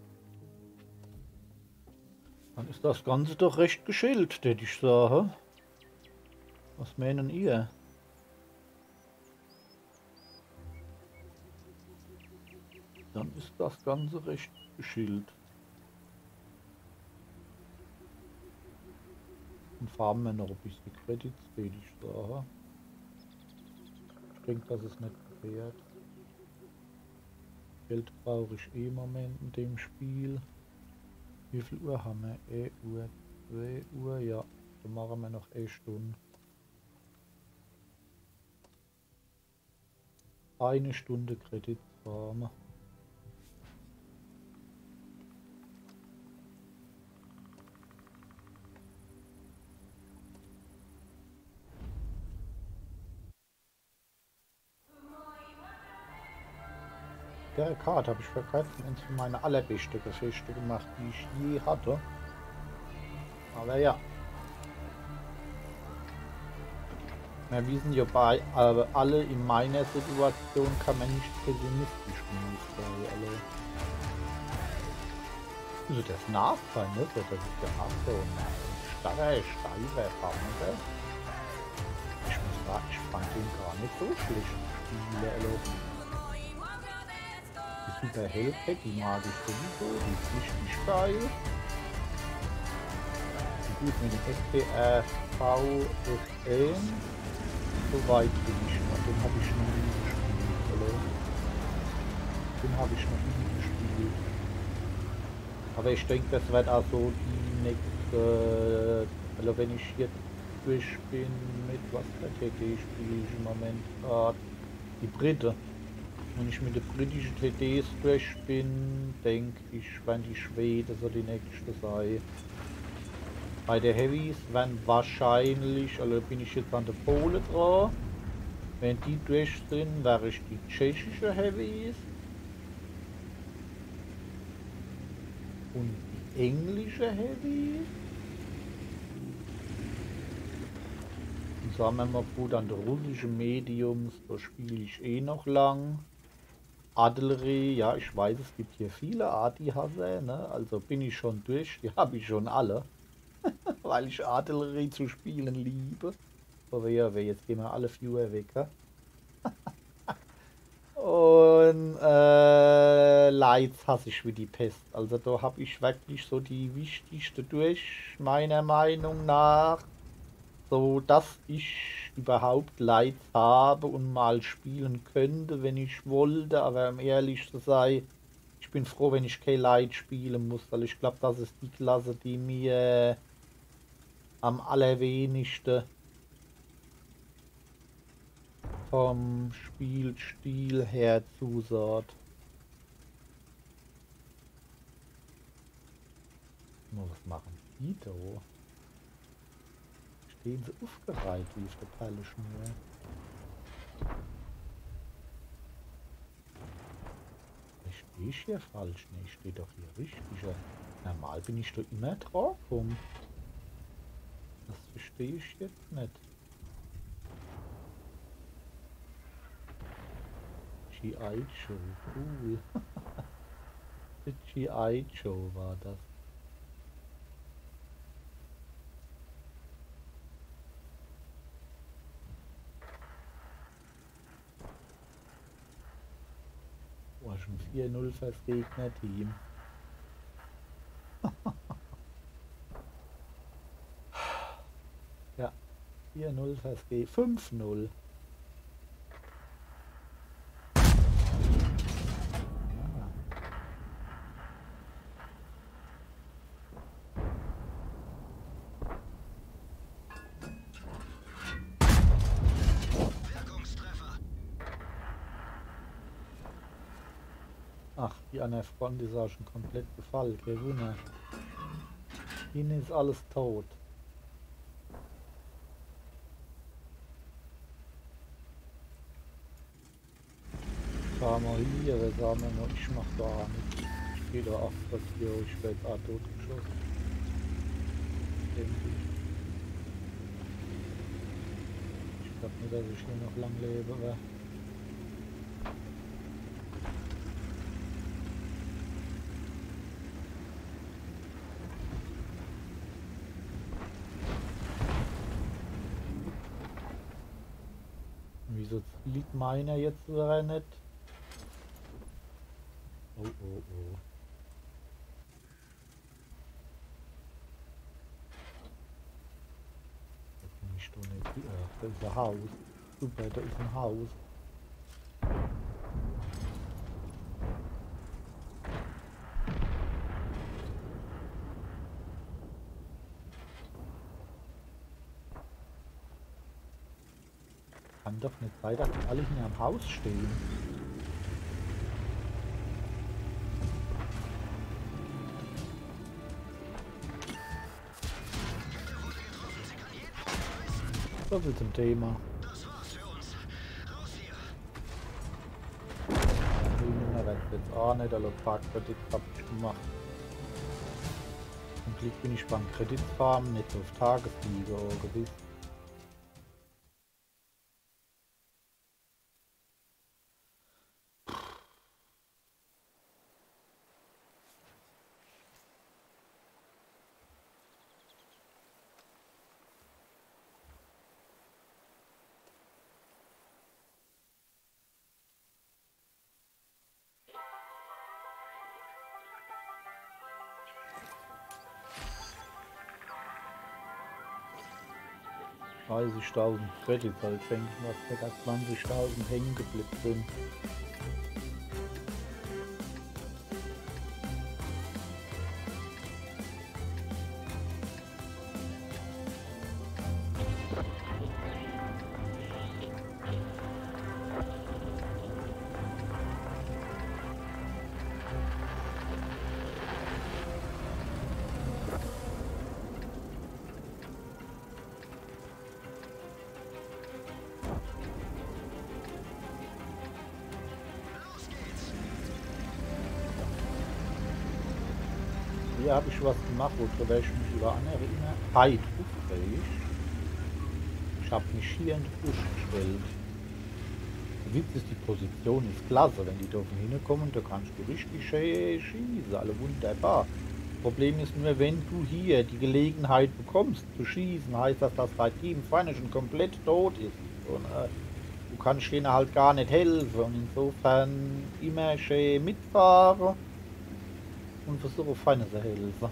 Dann ist das Ganze doch recht geschillt, würde ich sagen. Was meinen ihr? Dann ist das Ganze recht geschillt. Und farben wir noch ein bisschen Credits, würde ich sagen. Ich denke, das ist nicht wert. Geld brauche ich eh im Moment in dem Spiel. Wie viel Uhr haben wir? E Uhr, zwei Uhr, ja. Da machen wir noch eine Stunde. Eine Stunde Kredit farmen. Der Karte habe ich vergessen, eins von meiner allerbeste Geschichte gemacht, die ich je hatte. Aber ja. Wir wissen ja bei äh, alle in meiner Situation kann man nicht pessimistisch genug sein. Also, also das Nachteil, ne? Das ist ja auch so ein starrer, steifer Panzer. Ich muss sagen, ich fand den gar nicht so schlecht Spiele. Also, die Super Hellcat, die mag ich sowieso, die ist richtig geil. Gut, mit dem S P R V F N, so weit bin ich noch, den habe ich noch nie gespielt, oder? Den habe ich noch nie gespielt. Aber ich denke, das wird auch so die nächste, also wenn ich jetzt durch bin mit, was für T D spiele ich im Moment gerade, die Brite. Wenn ich mit den britischen T Ds durch bin, denke ich, wenn die Schweden so die nächste sei. Bei der Heavys werden wahrscheinlich, also bin ich jetzt an der Pole dran. Wenn die durch sind, wäre ich die tschechische Heavys. Und die englische Heavys. sagen wir mal gut, an der russischen Mediums, da spiele ich eh noch lang. Adlery, ja, ich weiß, es gibt hier viele Adi-Hasser, ne? Also bin ich schon durch, die habe ich schon alle. Weil ich Artillerie zu spielen liebe. Aber ja, jetzt gehen wir alle Viewer weg. Ja? Und äh, Lights hasse ich wie die Pest. Also da habe ich wirklich so die wichtigste durch, meiner Meinung nach. So dass ich überhaupt Lights habe und mal spielen könnte, wenn ich wollte. Aber um ehrlich zu sein, ich bin froh, wenn ich kein Light spielen muss. Weil ich glaube, das ist die Klasse, die mir am allerwenigsten vom Spielstil her zusagt. Nur was machen die da? Stehen sie aufgereiht wie auf der Perlenschnur. Stehe ich hier falsch? Ne, ich stehe doch hier richtig. Normal bin ich doch immer drauf. Das verstehe ich jetzt nicht. G I. Joe, cool. G I. Joe war das. War schon vier null fürs Gegner-Team. Ja, vier null fürs G. fünf null. Ach, die an der Front ist auch schon komplett gefallen. Kein Wunder. Ihnen ist alles tot. Schau mal hier, wir sagen wir mal, ich mach da nichts. Ich gehe da auf das hier, ich werde auch totgeschossen. Ich glaube nicht, dass ich hier noch lang lebe, aber wieso liegt meiner jetzt sogar nicht? Oh, oh, oh. Da bin ich doch nicht. Ach, da ist ein Haus. Super, da ist ein Haus. Kann doch nicht sein, dass die alle hier am Haus stehen. So viel zum Thema. Das war's für uns. Raus hier. Ja, wird jetzt auch nicht, also Parkkredit hab ich gemacht. Zum Glück bin ich beim Kreditfarmen nicht auf Tagesliga gewesen. dreißigtausend Credits, also ich denke, dass ca. zwanzigtausend hängen geblieben sind. Hier habe ich was gemacht, worüber ich mich über andere erinnere. Hyde aufgeregt. Ich habe mich hier in den Busch gestellt. Der Witz ist, die Position ist klasse. Wenn die da von hinkommen, da kannst du richtig schön schießen. Alle wunderbar. Problem ist nur, wenn du hier die Gelegenheit bekommst zu schießen, heißt das, dass dein Team vorne schon komplett tot ist. Und, äh, du kannst denen halt gar nicht helfen. Und insofern immer schön mitfahren und versuche vorne zu helfen.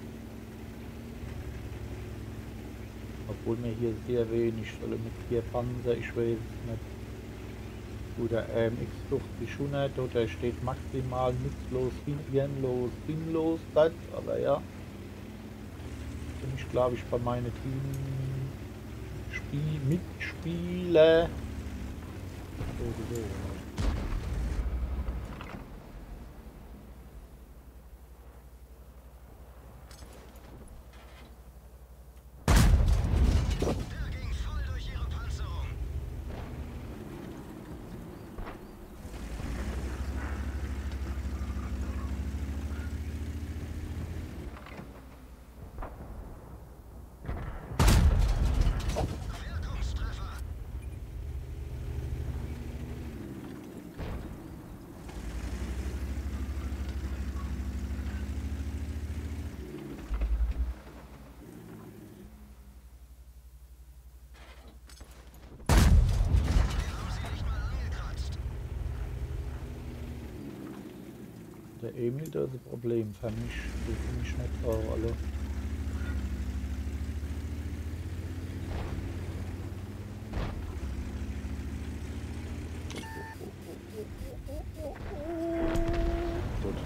Obwohl mir hier sehr wenig soll mit vier Panzer, ich weiß es nicht. Oder ähm, X fünfzig hundert oder steht maximal nutzlos, hirnlos, sinnlos, das, aber ja. Bin ich glaube ich bei meinen Team Mitspieler. So, so. Der ging voll durch ihre Panzerung. Wirkungstreffer. Haben sie nicht mal angekratzt. Der Emil, das ist ein Problem für mich. Das finde ich nicht auch alle. Gut.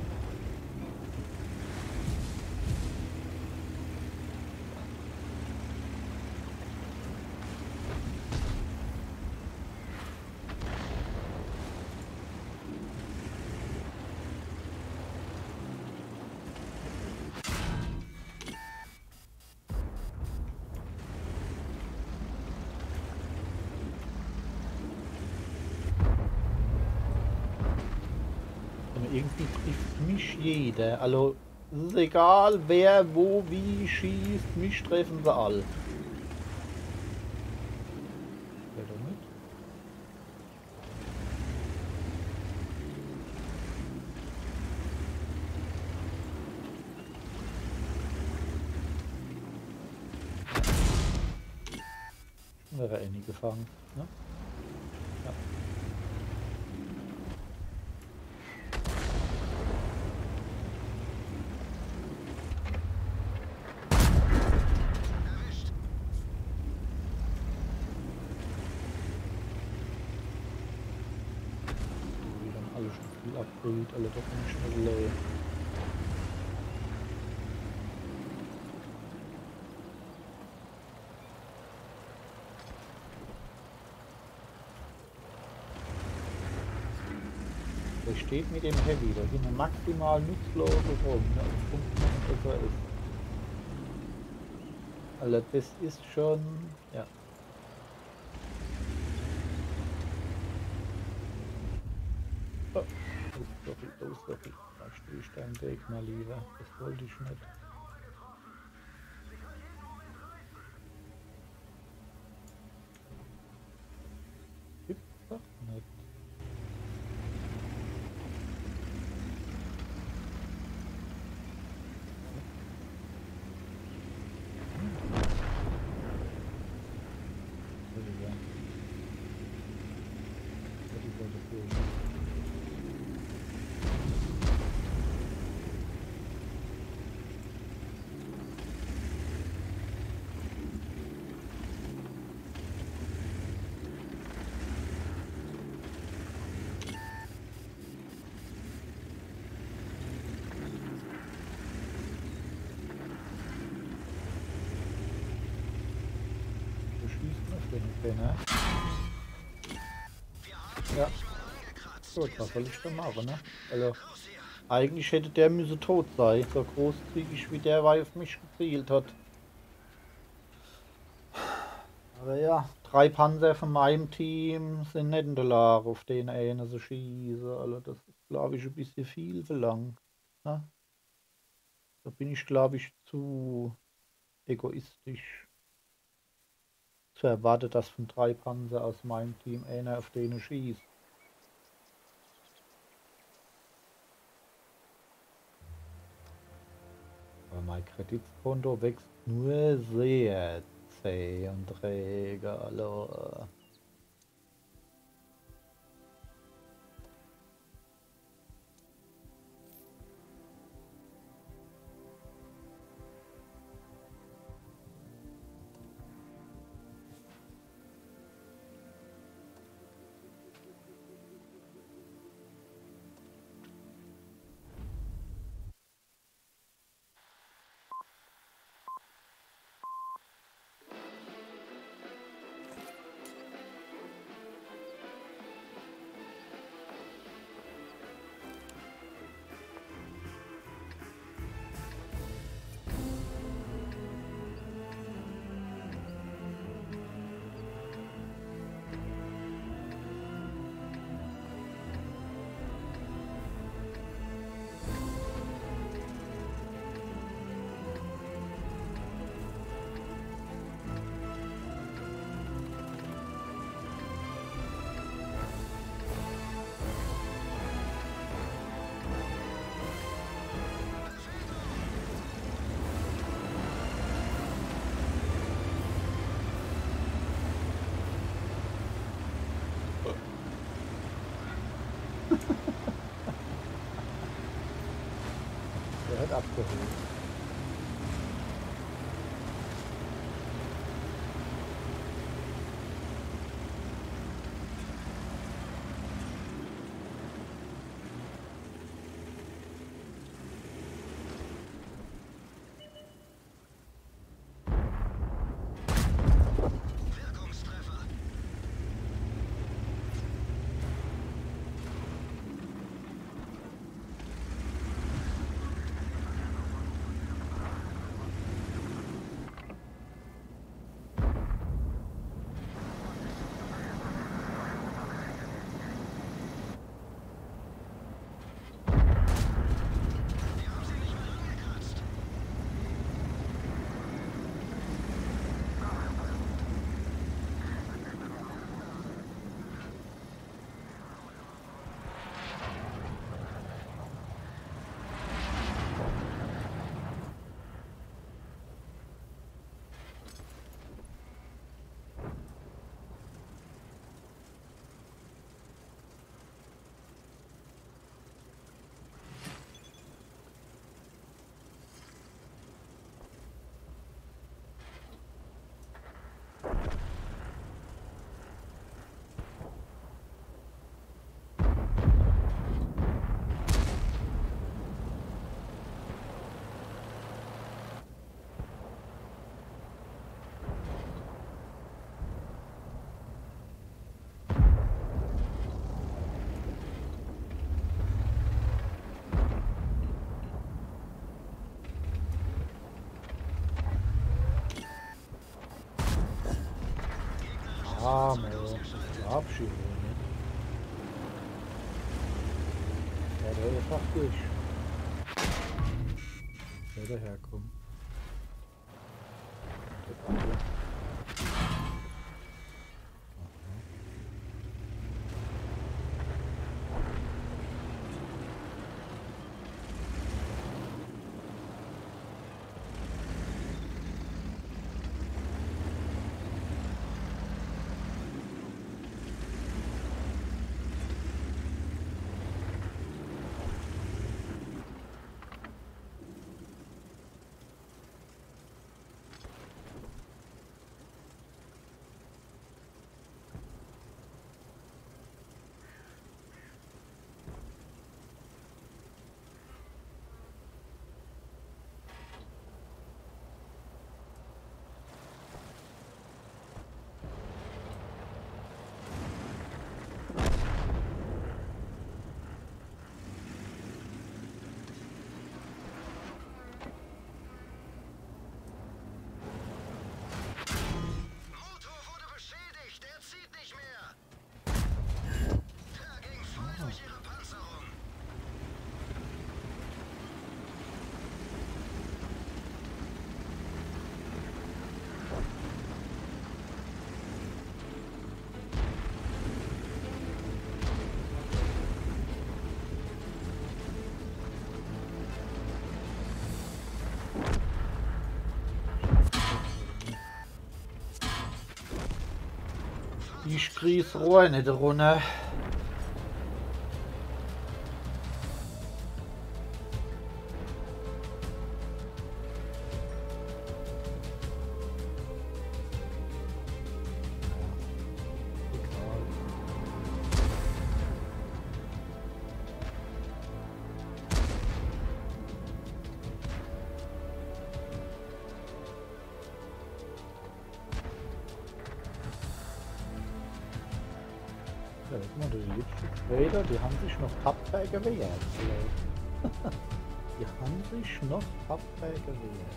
Aber irgendwie trifft mich jeder. Also es ist egal, wer wo wie schießt, mich treffen sie alle. Wer da mit? Wäre eh nie gefangen. Ne? Ja. Erwischt. Die dann alle schon viel abgeholt, alle doch nicht schnell. Der steht mit dem Heavy, da sind wir maximal nutzlos rum. Ne? Und besser ist. Also das ist schon, ja. Oh, sorry, oh sorry. Da stehe ich deinem Weg mal lieber. Das wollte ich nicht. Gibt's doch nicht. Entschuldigung. Ich wollte für du schießt auf den Penner. Wir haben Ja, nicht mal angekratzt. gut, Wir was soll sind ich da machen, ne? nicht Also, raus hier. eigentlich hätte der müsse tot sein, so großzügig wie der weil auf mich gezielt hat. Aber ja, drei Panzer von meinem Team sind nicht in der Lage, auf den einen zu schießen. Also das ist, glaube ich, ein bisschen viel verlangt. Ne? Da bin ich, glaube ich, zu egoistisch, zu erwarten, dass von drei Panzer aus meinem Team einer auf denen schießt. Aber mein Kreditkonto wächst nur sehr zäh und träge. Hallo. Der hat abgeholt. Wirkungstreffer. Wir haben sie nicht mal angekratzt. Ah, man, Abschied. Ja, der ist auch durch. Wer daherkommt. Der andere. Ich krieg's Rohr nicht runter. Ja, guck mal, die letzten Trader, die haben sich noch tapfer gewehrt. Die haben sich noch tapfer gewehrt.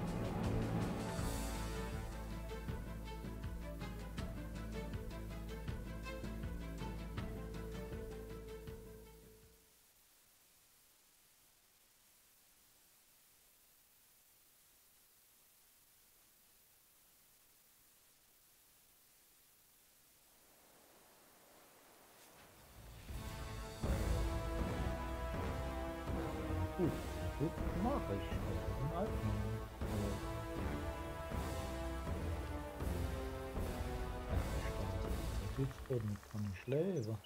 Gut, gut mache ich. Also in Ordnung. Da geht's gut, mit kann ich leben.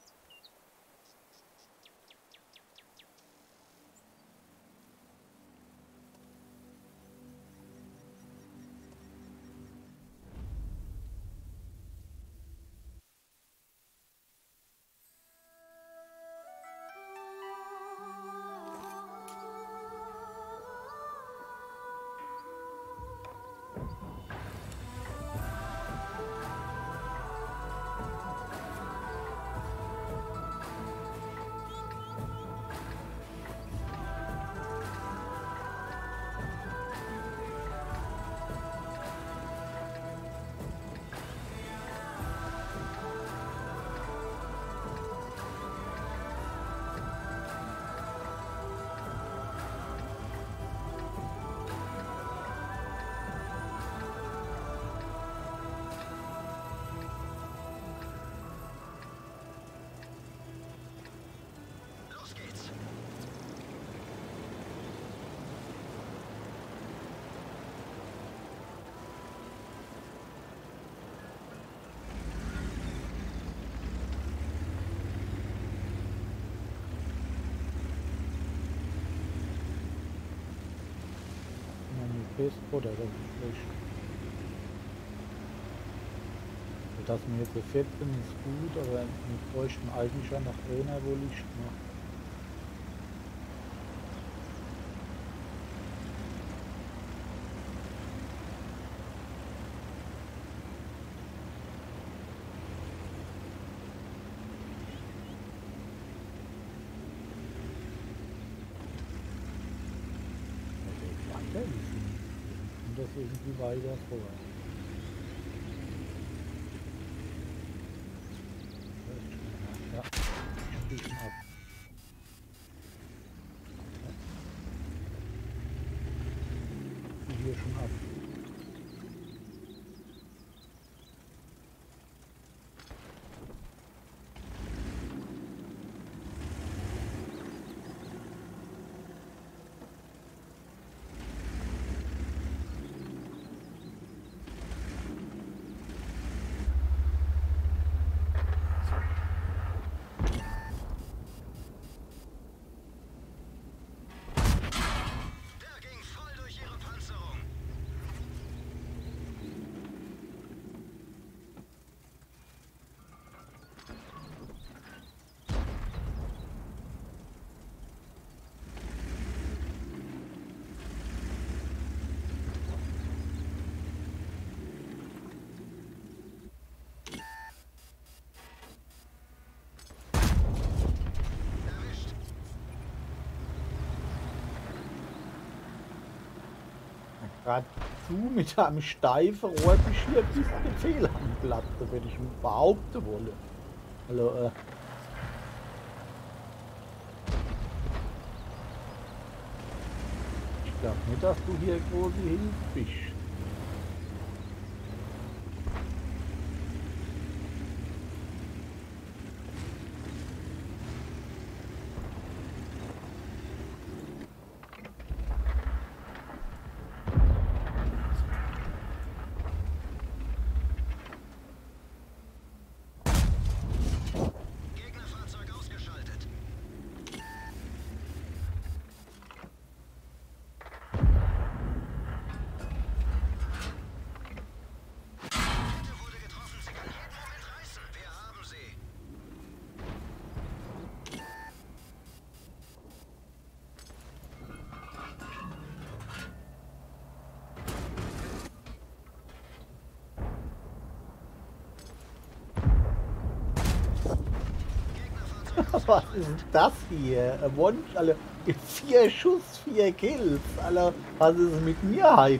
Los geht's. Manifest oder das ist schlecht. Dass wir jetzt vierzehn ist gut, aber wir bräuchten eigentlich ja noch einer, wo Licht macht. Ja, weiter ist nicht. Und das irgendwie weiter vor. Ja, schließen ab. Die hier schon ab. Der ging voll durch ihre Panzerung. Erwischt. Gerade zu mit einem steifen Rohrgeschirr bis der Fehler anplatzte, wenn ich behaupten wolle. Also, äh, ich glaube nicht, dass du hier große Hilfe bist. Was ist denn das hier? Ein One, alle vier Schuss, vier Kills. Alle, was ist mit mir halt?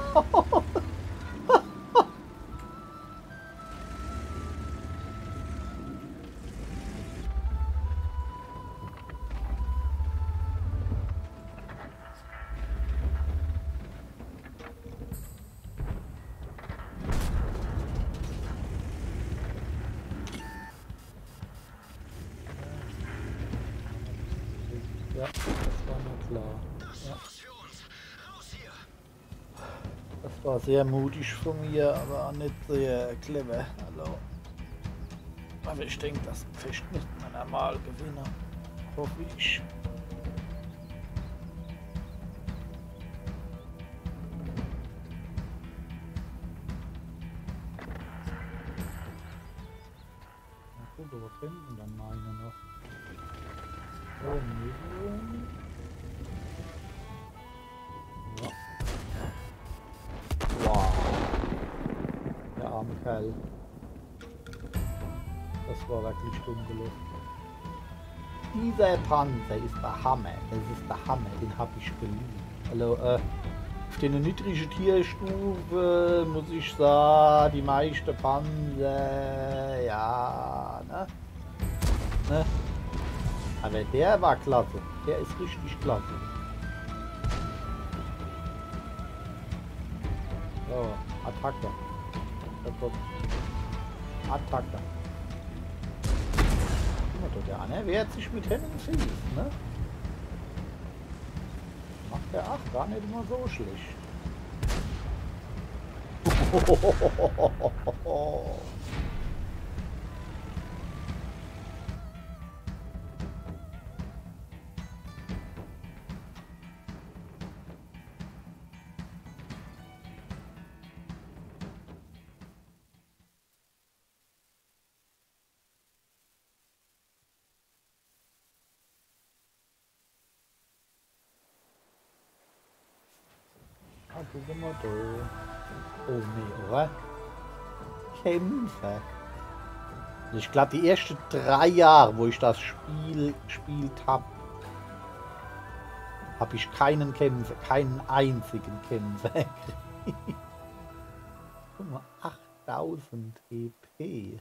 Ja, das war mir klar. Das Ja, war's für uns. Raus hier. das war sehr mutig von mir, aber auch nicht sehr clever. Hallo. Aber ich denke, das Fest müsste man einmal gewinnen. Hoffe ich. Mal gucken, was finden dann meine noch? Oh, Medium. Ja. Wow. Der arme Kerl. Das war wirklich dumm gelöst. Dieser Panzer ist der Hammer. Das ist der Hammer. Den habe ich geliebt. Also, äh, auf der niedrigen Tierstufe muss ich sagen, die meisten Panzer, ja, ne? ne? Aber der war klasse. Der ist richtig klasse. So, Attacke. Attacke. Der eine wehrt sich mit Händen und Füßen, ne? Macht der acht gar nicht immer so schlecht. Ah, guck mal da. Oh nee, oder? Kämpfe. Ich glaube, die ersten drei Jahre, wo ich das Spiel gespielt habe, habe ich keinen Kämpfer, keinen einzigen Kämpfer. Guck mal, achttausend E P.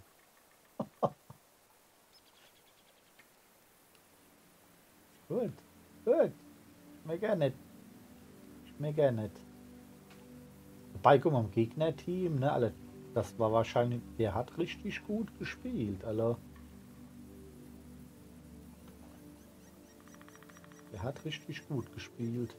Gut, gut. Mega nett. Mega nett. Wobei, guck mal, im Gegnerteam, ne, alle, das war wahrscheinlich, der hat richtig gut gespielt, also. Der hat richtig gut gespielt.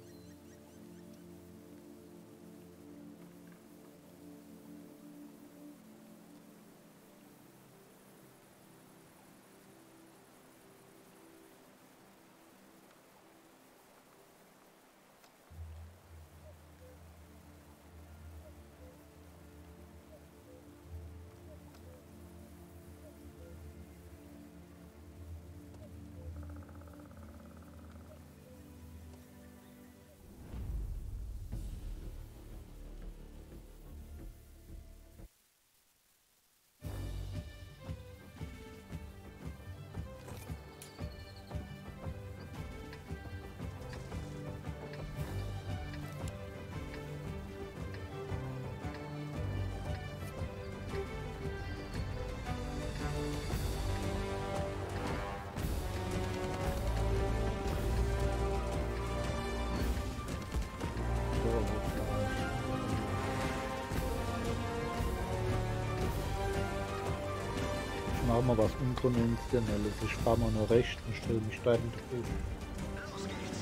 Machen wir was Unkonventionelles. Ich fahre mal nur rechts und stelle mich da hinten drauf. Los geht's.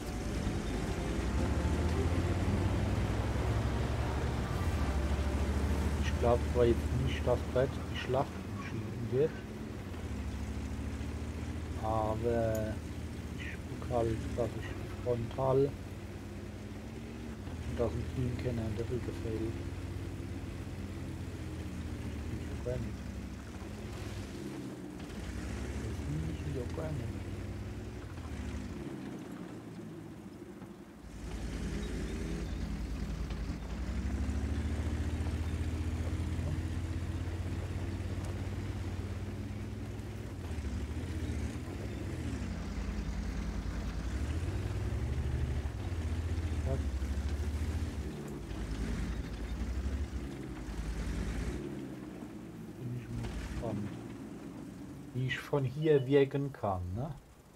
Ich glaube zwar jetzt nicht, dass gleich die Schlacht entschieden wird. Aber ich gucke halt, dass ich frontal und dass ein Teamkenner in der Rücke fällt. Ich gar nicht. Das ist gar nicht. ich von hier wirken kann, ne?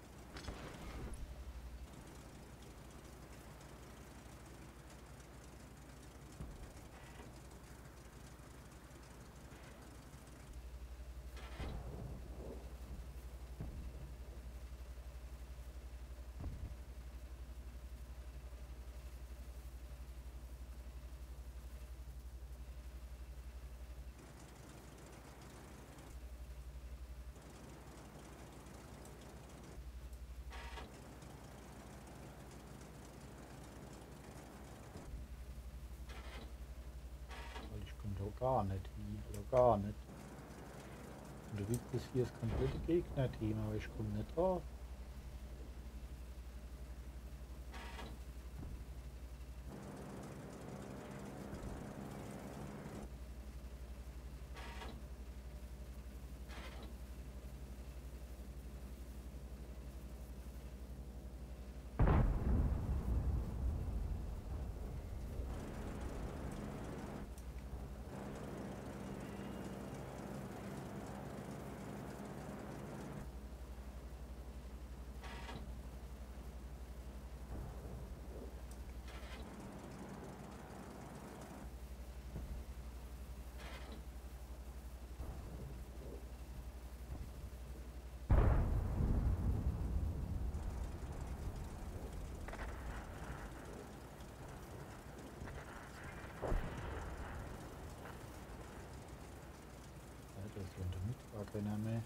Weil ich komme doch gar nicht hin, oder gar nicht. Und du willst das hier das komplette Gegner-Team, aber ich komme nicht drauf. Das ist in der Mitte gar keiner mehr.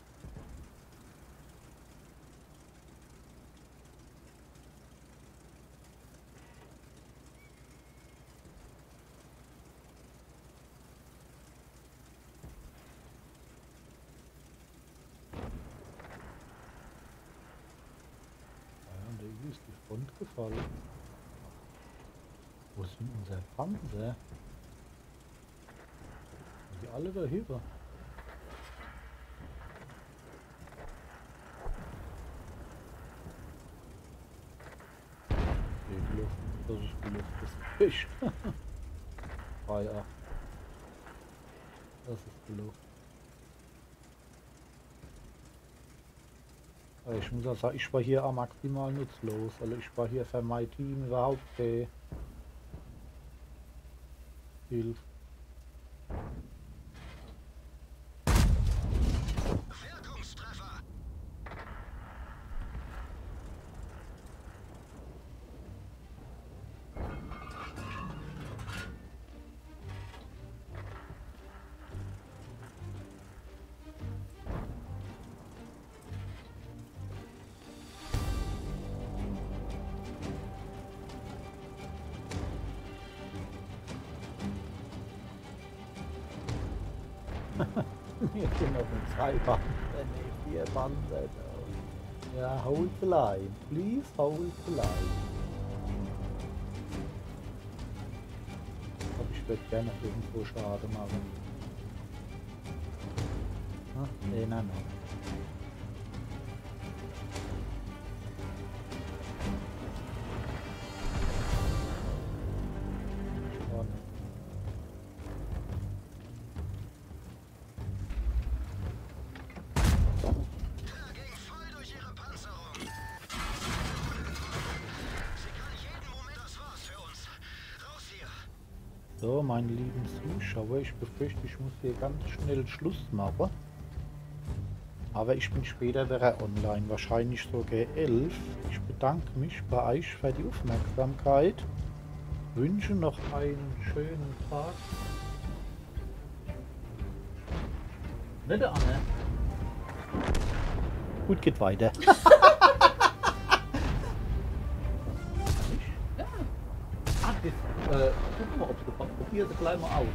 Ja, und der ist die Front gefallen. Wo ist denn unser Panzer? Die alle da hinten. Die Luft, das ist die Luft, das ist Fisch. Ah ja. Das ist die Luft. Aber ich muss auch sagen, ich war hier auch maximal nutzlos. Also ich war hier für mein Team überhaupt keine Hilfe. Wirkungstreffer! Wir sind auf dem zwei Band, nee, vier Band. Ja, hold the line. Please hold the line. Aber ich würde gerne irgendwo Schade machen. Hm? Nee, nein, nein. Ich war nicht. Der ging voll durch ihre Panzerung. Sie kann jeden Moment. Das war's für uns. Raus hier. So, meine lieben Zuschauer, ich befürchte, ich muss hier ganz schnell Schluss machen. Aber ich bin später wieder online, wahrscheinlich sogar elf. Ich bedanke mich bei euch für die Aufmerksamkeit. Wünsche noch einen schönen Tag. Bitte, Anne. Gut, geht weiter. Ach, jetzt, äh, guck mal, ob es gepasst. Probier es gleich mal aus.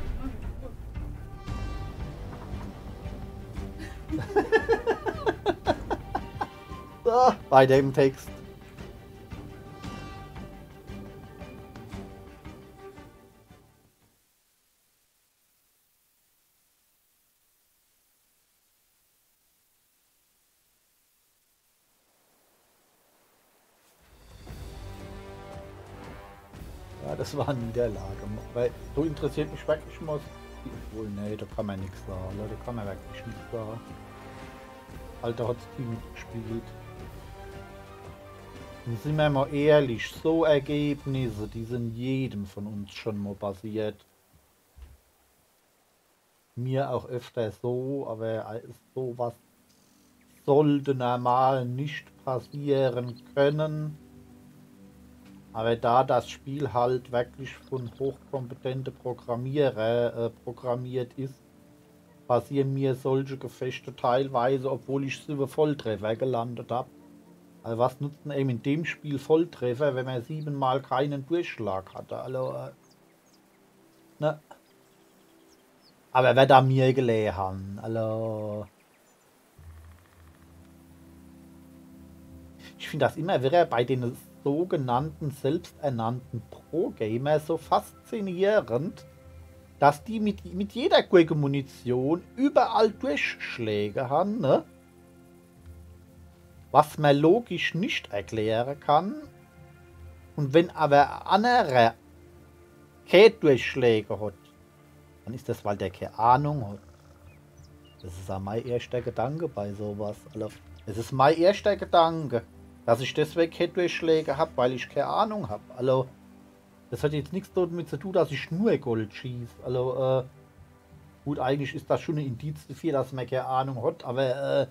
So, weiter im Text. Ja, das war eine Niederlage. Weil so interessiert mich wirklich mal. Obwohl, nee, da kann man nichts sagen. Da kann man wirklich nichts sagen. Alter hat's Team mitgespielt. Und sind wir mal ehrlich, so Ergebnisse, die sind jedem von uns schon mal passiert. Mir auch öfter so, aber sowas sollte normal nicht passieren können. Aber da das Spiel halt wirklich von hochkompetenten Programmierer äh, programmiert ist, passieren mir solche Gefechte teilweise, obwohl ich sieben Volltreffer gelandet habe. Also was nutzen eben in dem Spiel Volltreffer, wenn man siebenmal keinen Durchschlag hatte? Also, äh, ne? Aber wer da mir gelegen haben, also... Ich finde das immer wieder bei den sogenannten selbsternannten Pro-Gamer so faszinierend, dass die mit, mit jeder guten Munition überall Durchschläge haben, ne? Was man logisch nicht erklären kann. Und wenn aber andere keine Durchschläge hat, dann ist das, weil der keine Ahnung hat. Das ist auch mein erster Gedanke bei sowas. Es ist mein erster Gedanke, dass ich deswegen keine Durchschläge habe, weil ich keine Ahnung habe. Also, das hat jetzt nichts damit zu tun, dass ich nur Gold schieße. Also, äh, gut, eigentlich ist das schon ein Indiz dafür, dass man keine Ahnung hat, aber, äh,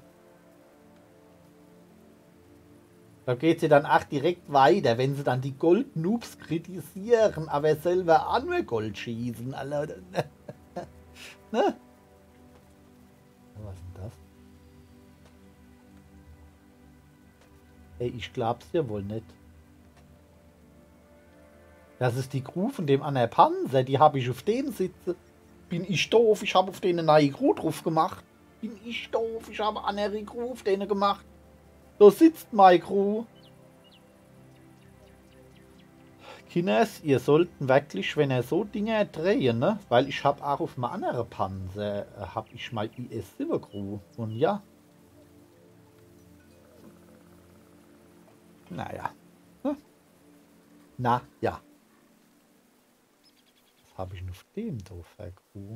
da geht sie dann auch direkt weiter, wenn sie dann die Gold-Noobs kritisieren, aber selber auch nur Gold schießen. Also, ne? Was ist denn das? Ey, ich glaub's ja wohl nicht. Das ist die Crew von dem anderen Panzer, die habe ich auf dem sitze. Bin ich doof, ich habe auf den eine neue Crew drauf gemacht. Bin ich doof, ich habe eine andere Crew auf denen gemacht. So sitzt meine Crew. Kinders, ihr sollten wirklich, wenn ihr so Dinge drehen, ne? Weil ich habe auch auf einem anderen Panzer, äh, habe ich mal I S sieben Crew. Und ja. Naja. Hm? Na ja. Was habe ich denn auf dem so für Crew?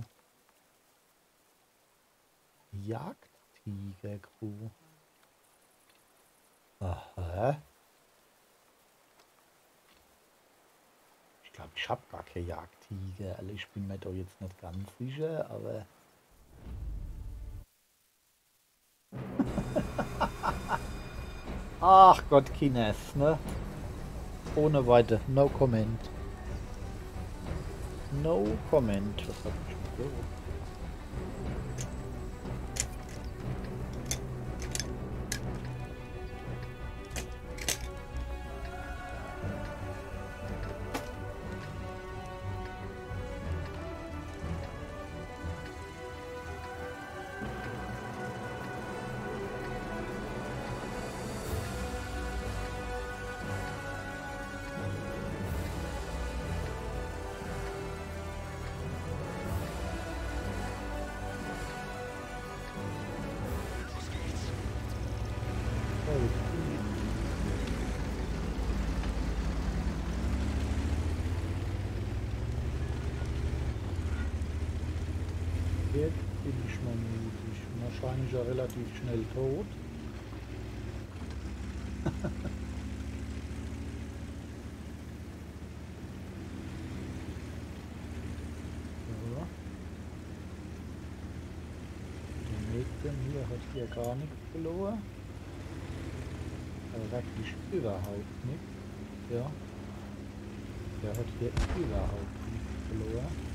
Jagdtiger Crew. Aha. Ich glaube, ich habe gar keine Jagdtiger. Also ich bin mir da jetzt nicht ganz sicher, aber... Ach Gott, Kines, ne? Ohne weiter. No comment. No comment. Was hab ich mit so? Jetzt bin ich mal mutig. Wahrscheinlich ja relativ schnell tot. So. Der nächste hier hat hier gar nichts verloren. Also wirklich überhaupt nichts. Ja. Der hat hier überhaupt nichts verloren.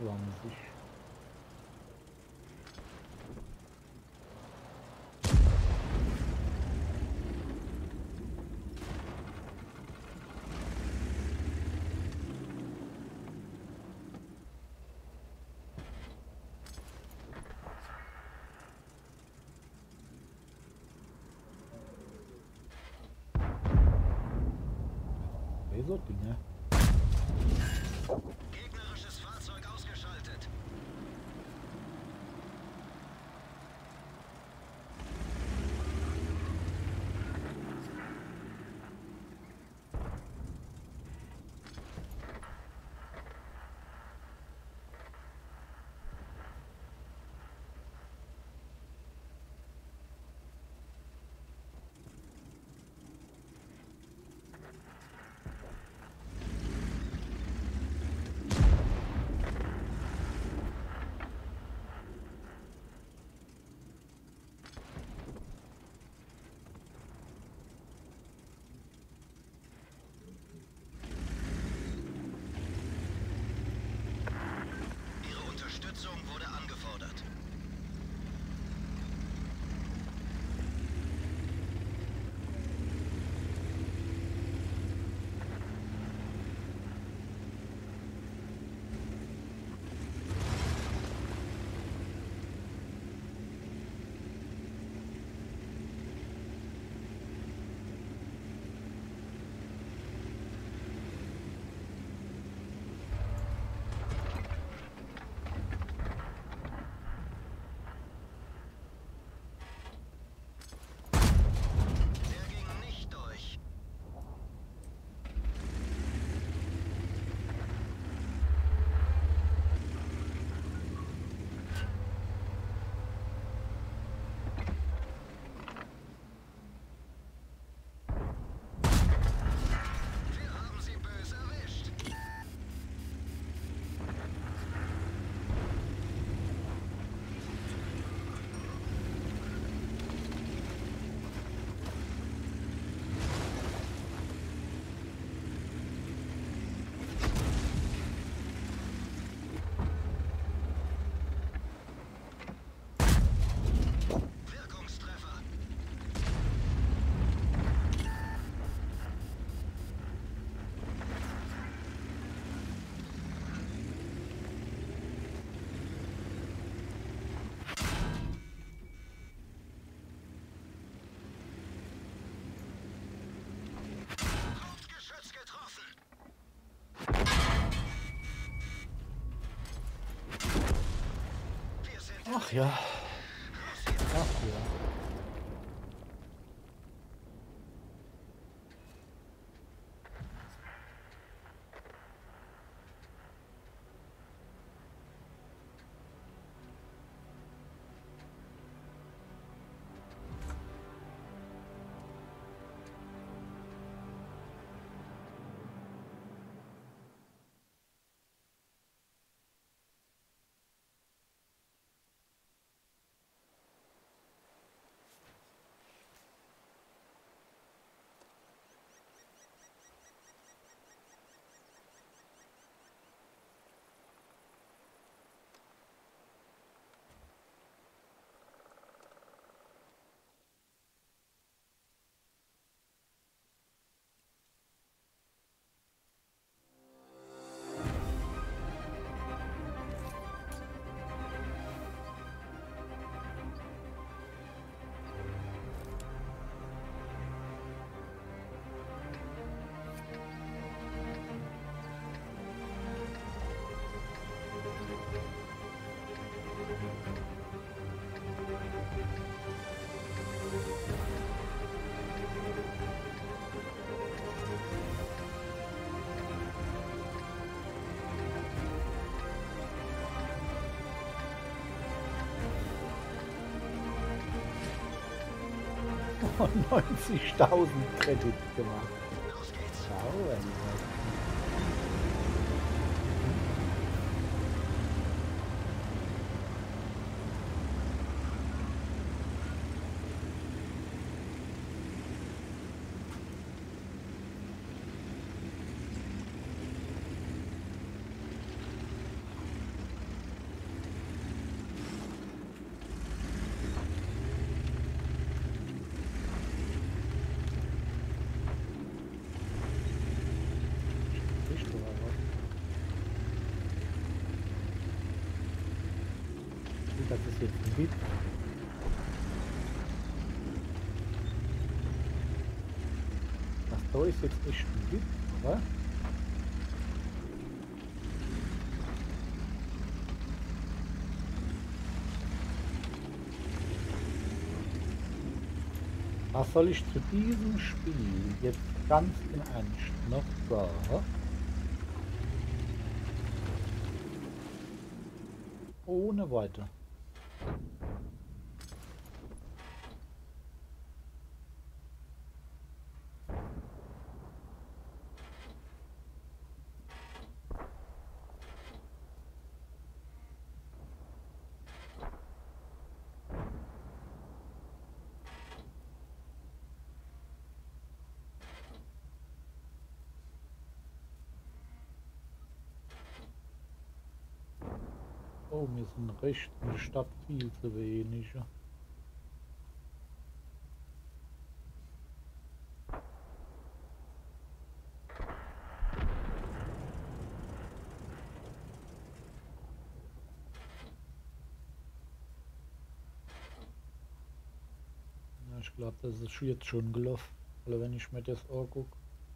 zwanzig. So Dinge. Gegnerisches Fahrzeug ausgeschaltet. Wurde angefordert. Ach ja. Ach ja. neunzigtausend Kredit gemacht. Schau, ist jetzt ein Witz. Das da ist jetzt echt ein Witz, oder? Was soll ich zu diesem Spiel jetzt ganz im Ernst noch sagen? Ohne Worte. Oh, wir sind recht in der Stadt viel zu wenig. Ja. Ja, ich glaube, das ist jetzt schon gelaufen. Also wenn ich mir das angucke.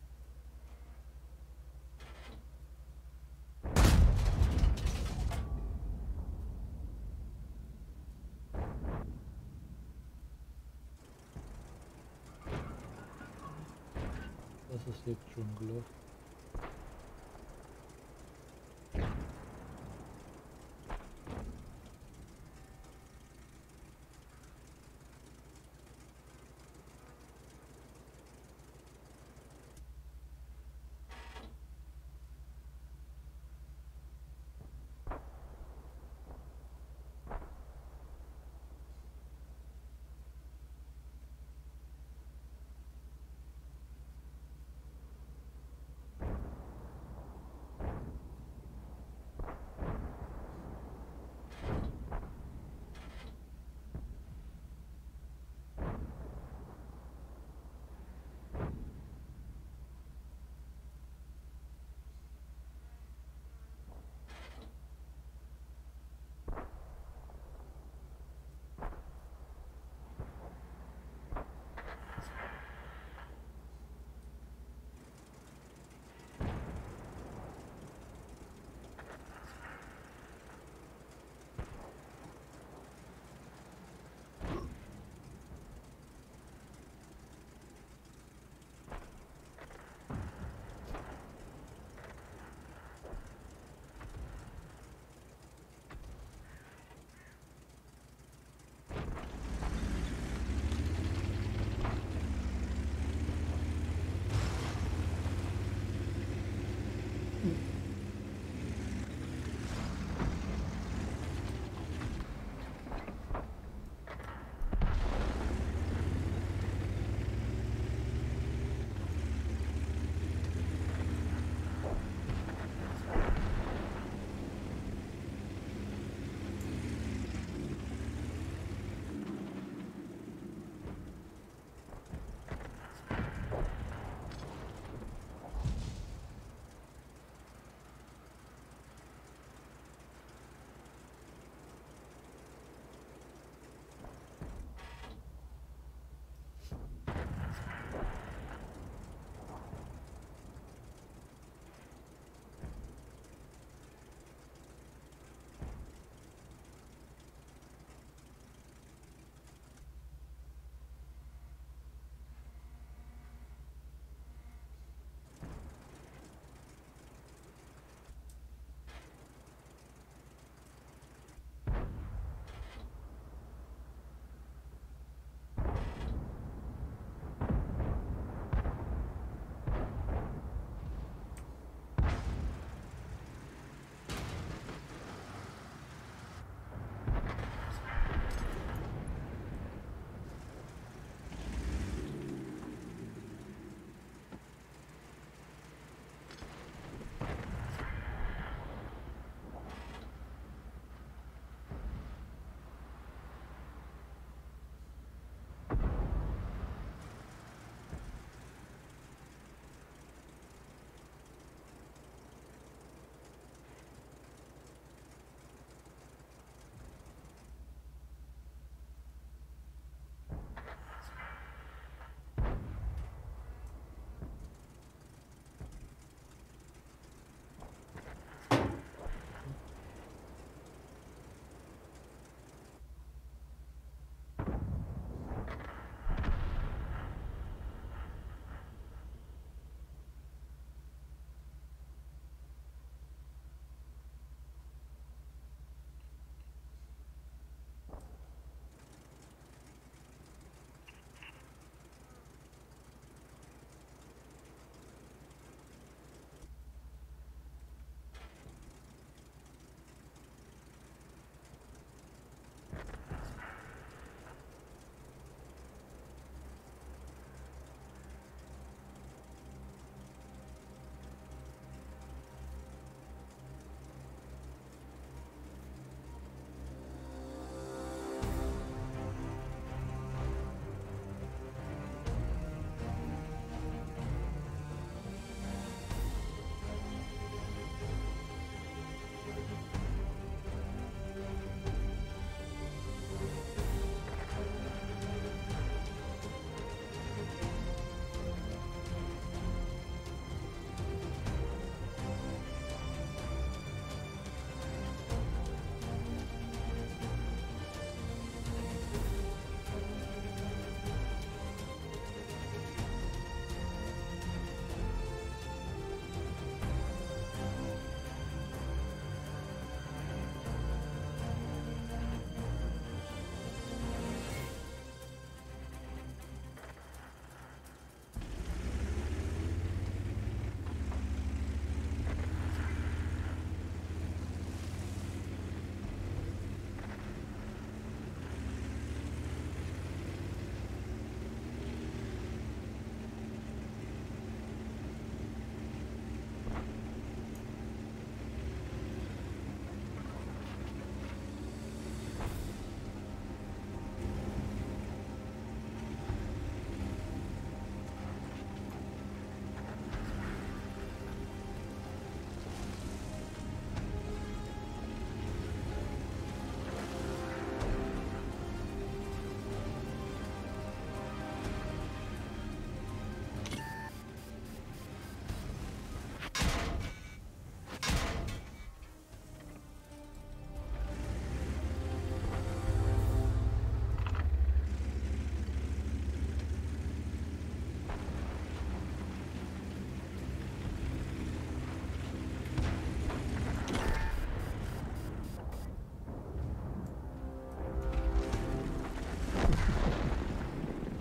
Das ist jetzt schon gelaufen.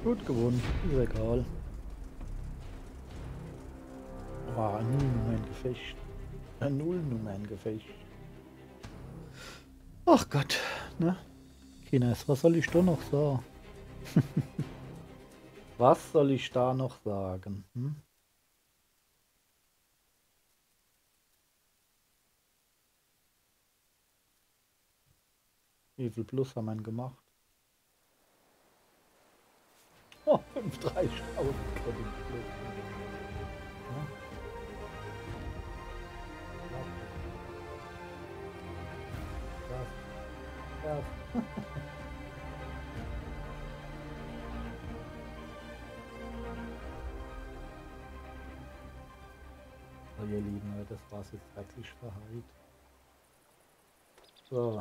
Gut gewonnen, ist egal. War ein Nullnummern-Gefecht. Ein Nullnummern-Gefecht. Ach Gott, ne? Kines, was soll ich da noch sagen? Was soll ich da noch sagen? Hm? Wie viel Plus haben wir gemacht? Oh, fünfunddreißigtausend Credit Plus. Ja. Das, das. So, ihr Lieben, das war's jetzt wirklich für heute. So.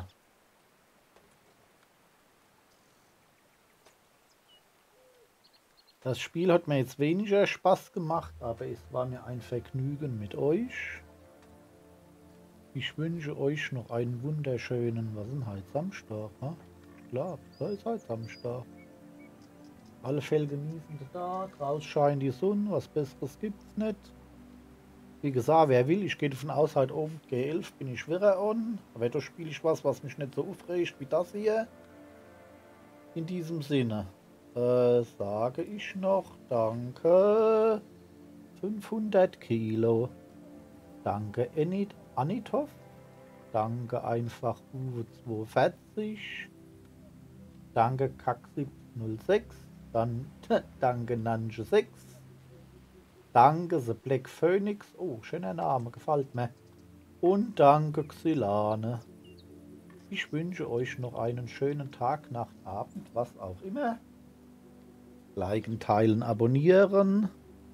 Das Spiel hat mir jetzt weniger Spaß gemacht, aber es war mir ein Vergnügen mit euch. Ich wünsche euch noch einen wunderschönen, was ist denn heute, Samstag, ne? Ich glaube, da ist heute Samstag. Alle Fälle genießen den Tag, raus scheint die Sonne, was Besseres gibt's nicht. Wie gesagt, wer will, ich gehe davon aus, heute oben G elf bin ich wieder on, aber da spiele ich was, was mich nicht so aufregt wie das hier. In diesem Sinne. Äh, sage ich noch, danke, fünfhundert Kilo, danke Enid Anitov, danke einfach Uwe zweihundertvierzig, danke Kaxi null sechs, dann danke Nanche sechs, danke The Black Phoenix, oh, schöner Name, gefällt mir, und danke Xylane. Ich wünsche euch noch einen schönen Tag, Nacht, Abend, was auch immer. Liken, teilen, abonnieren.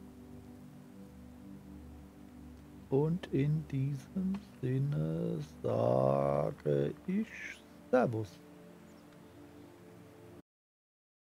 Und in diesem Sinne sage ich Servus.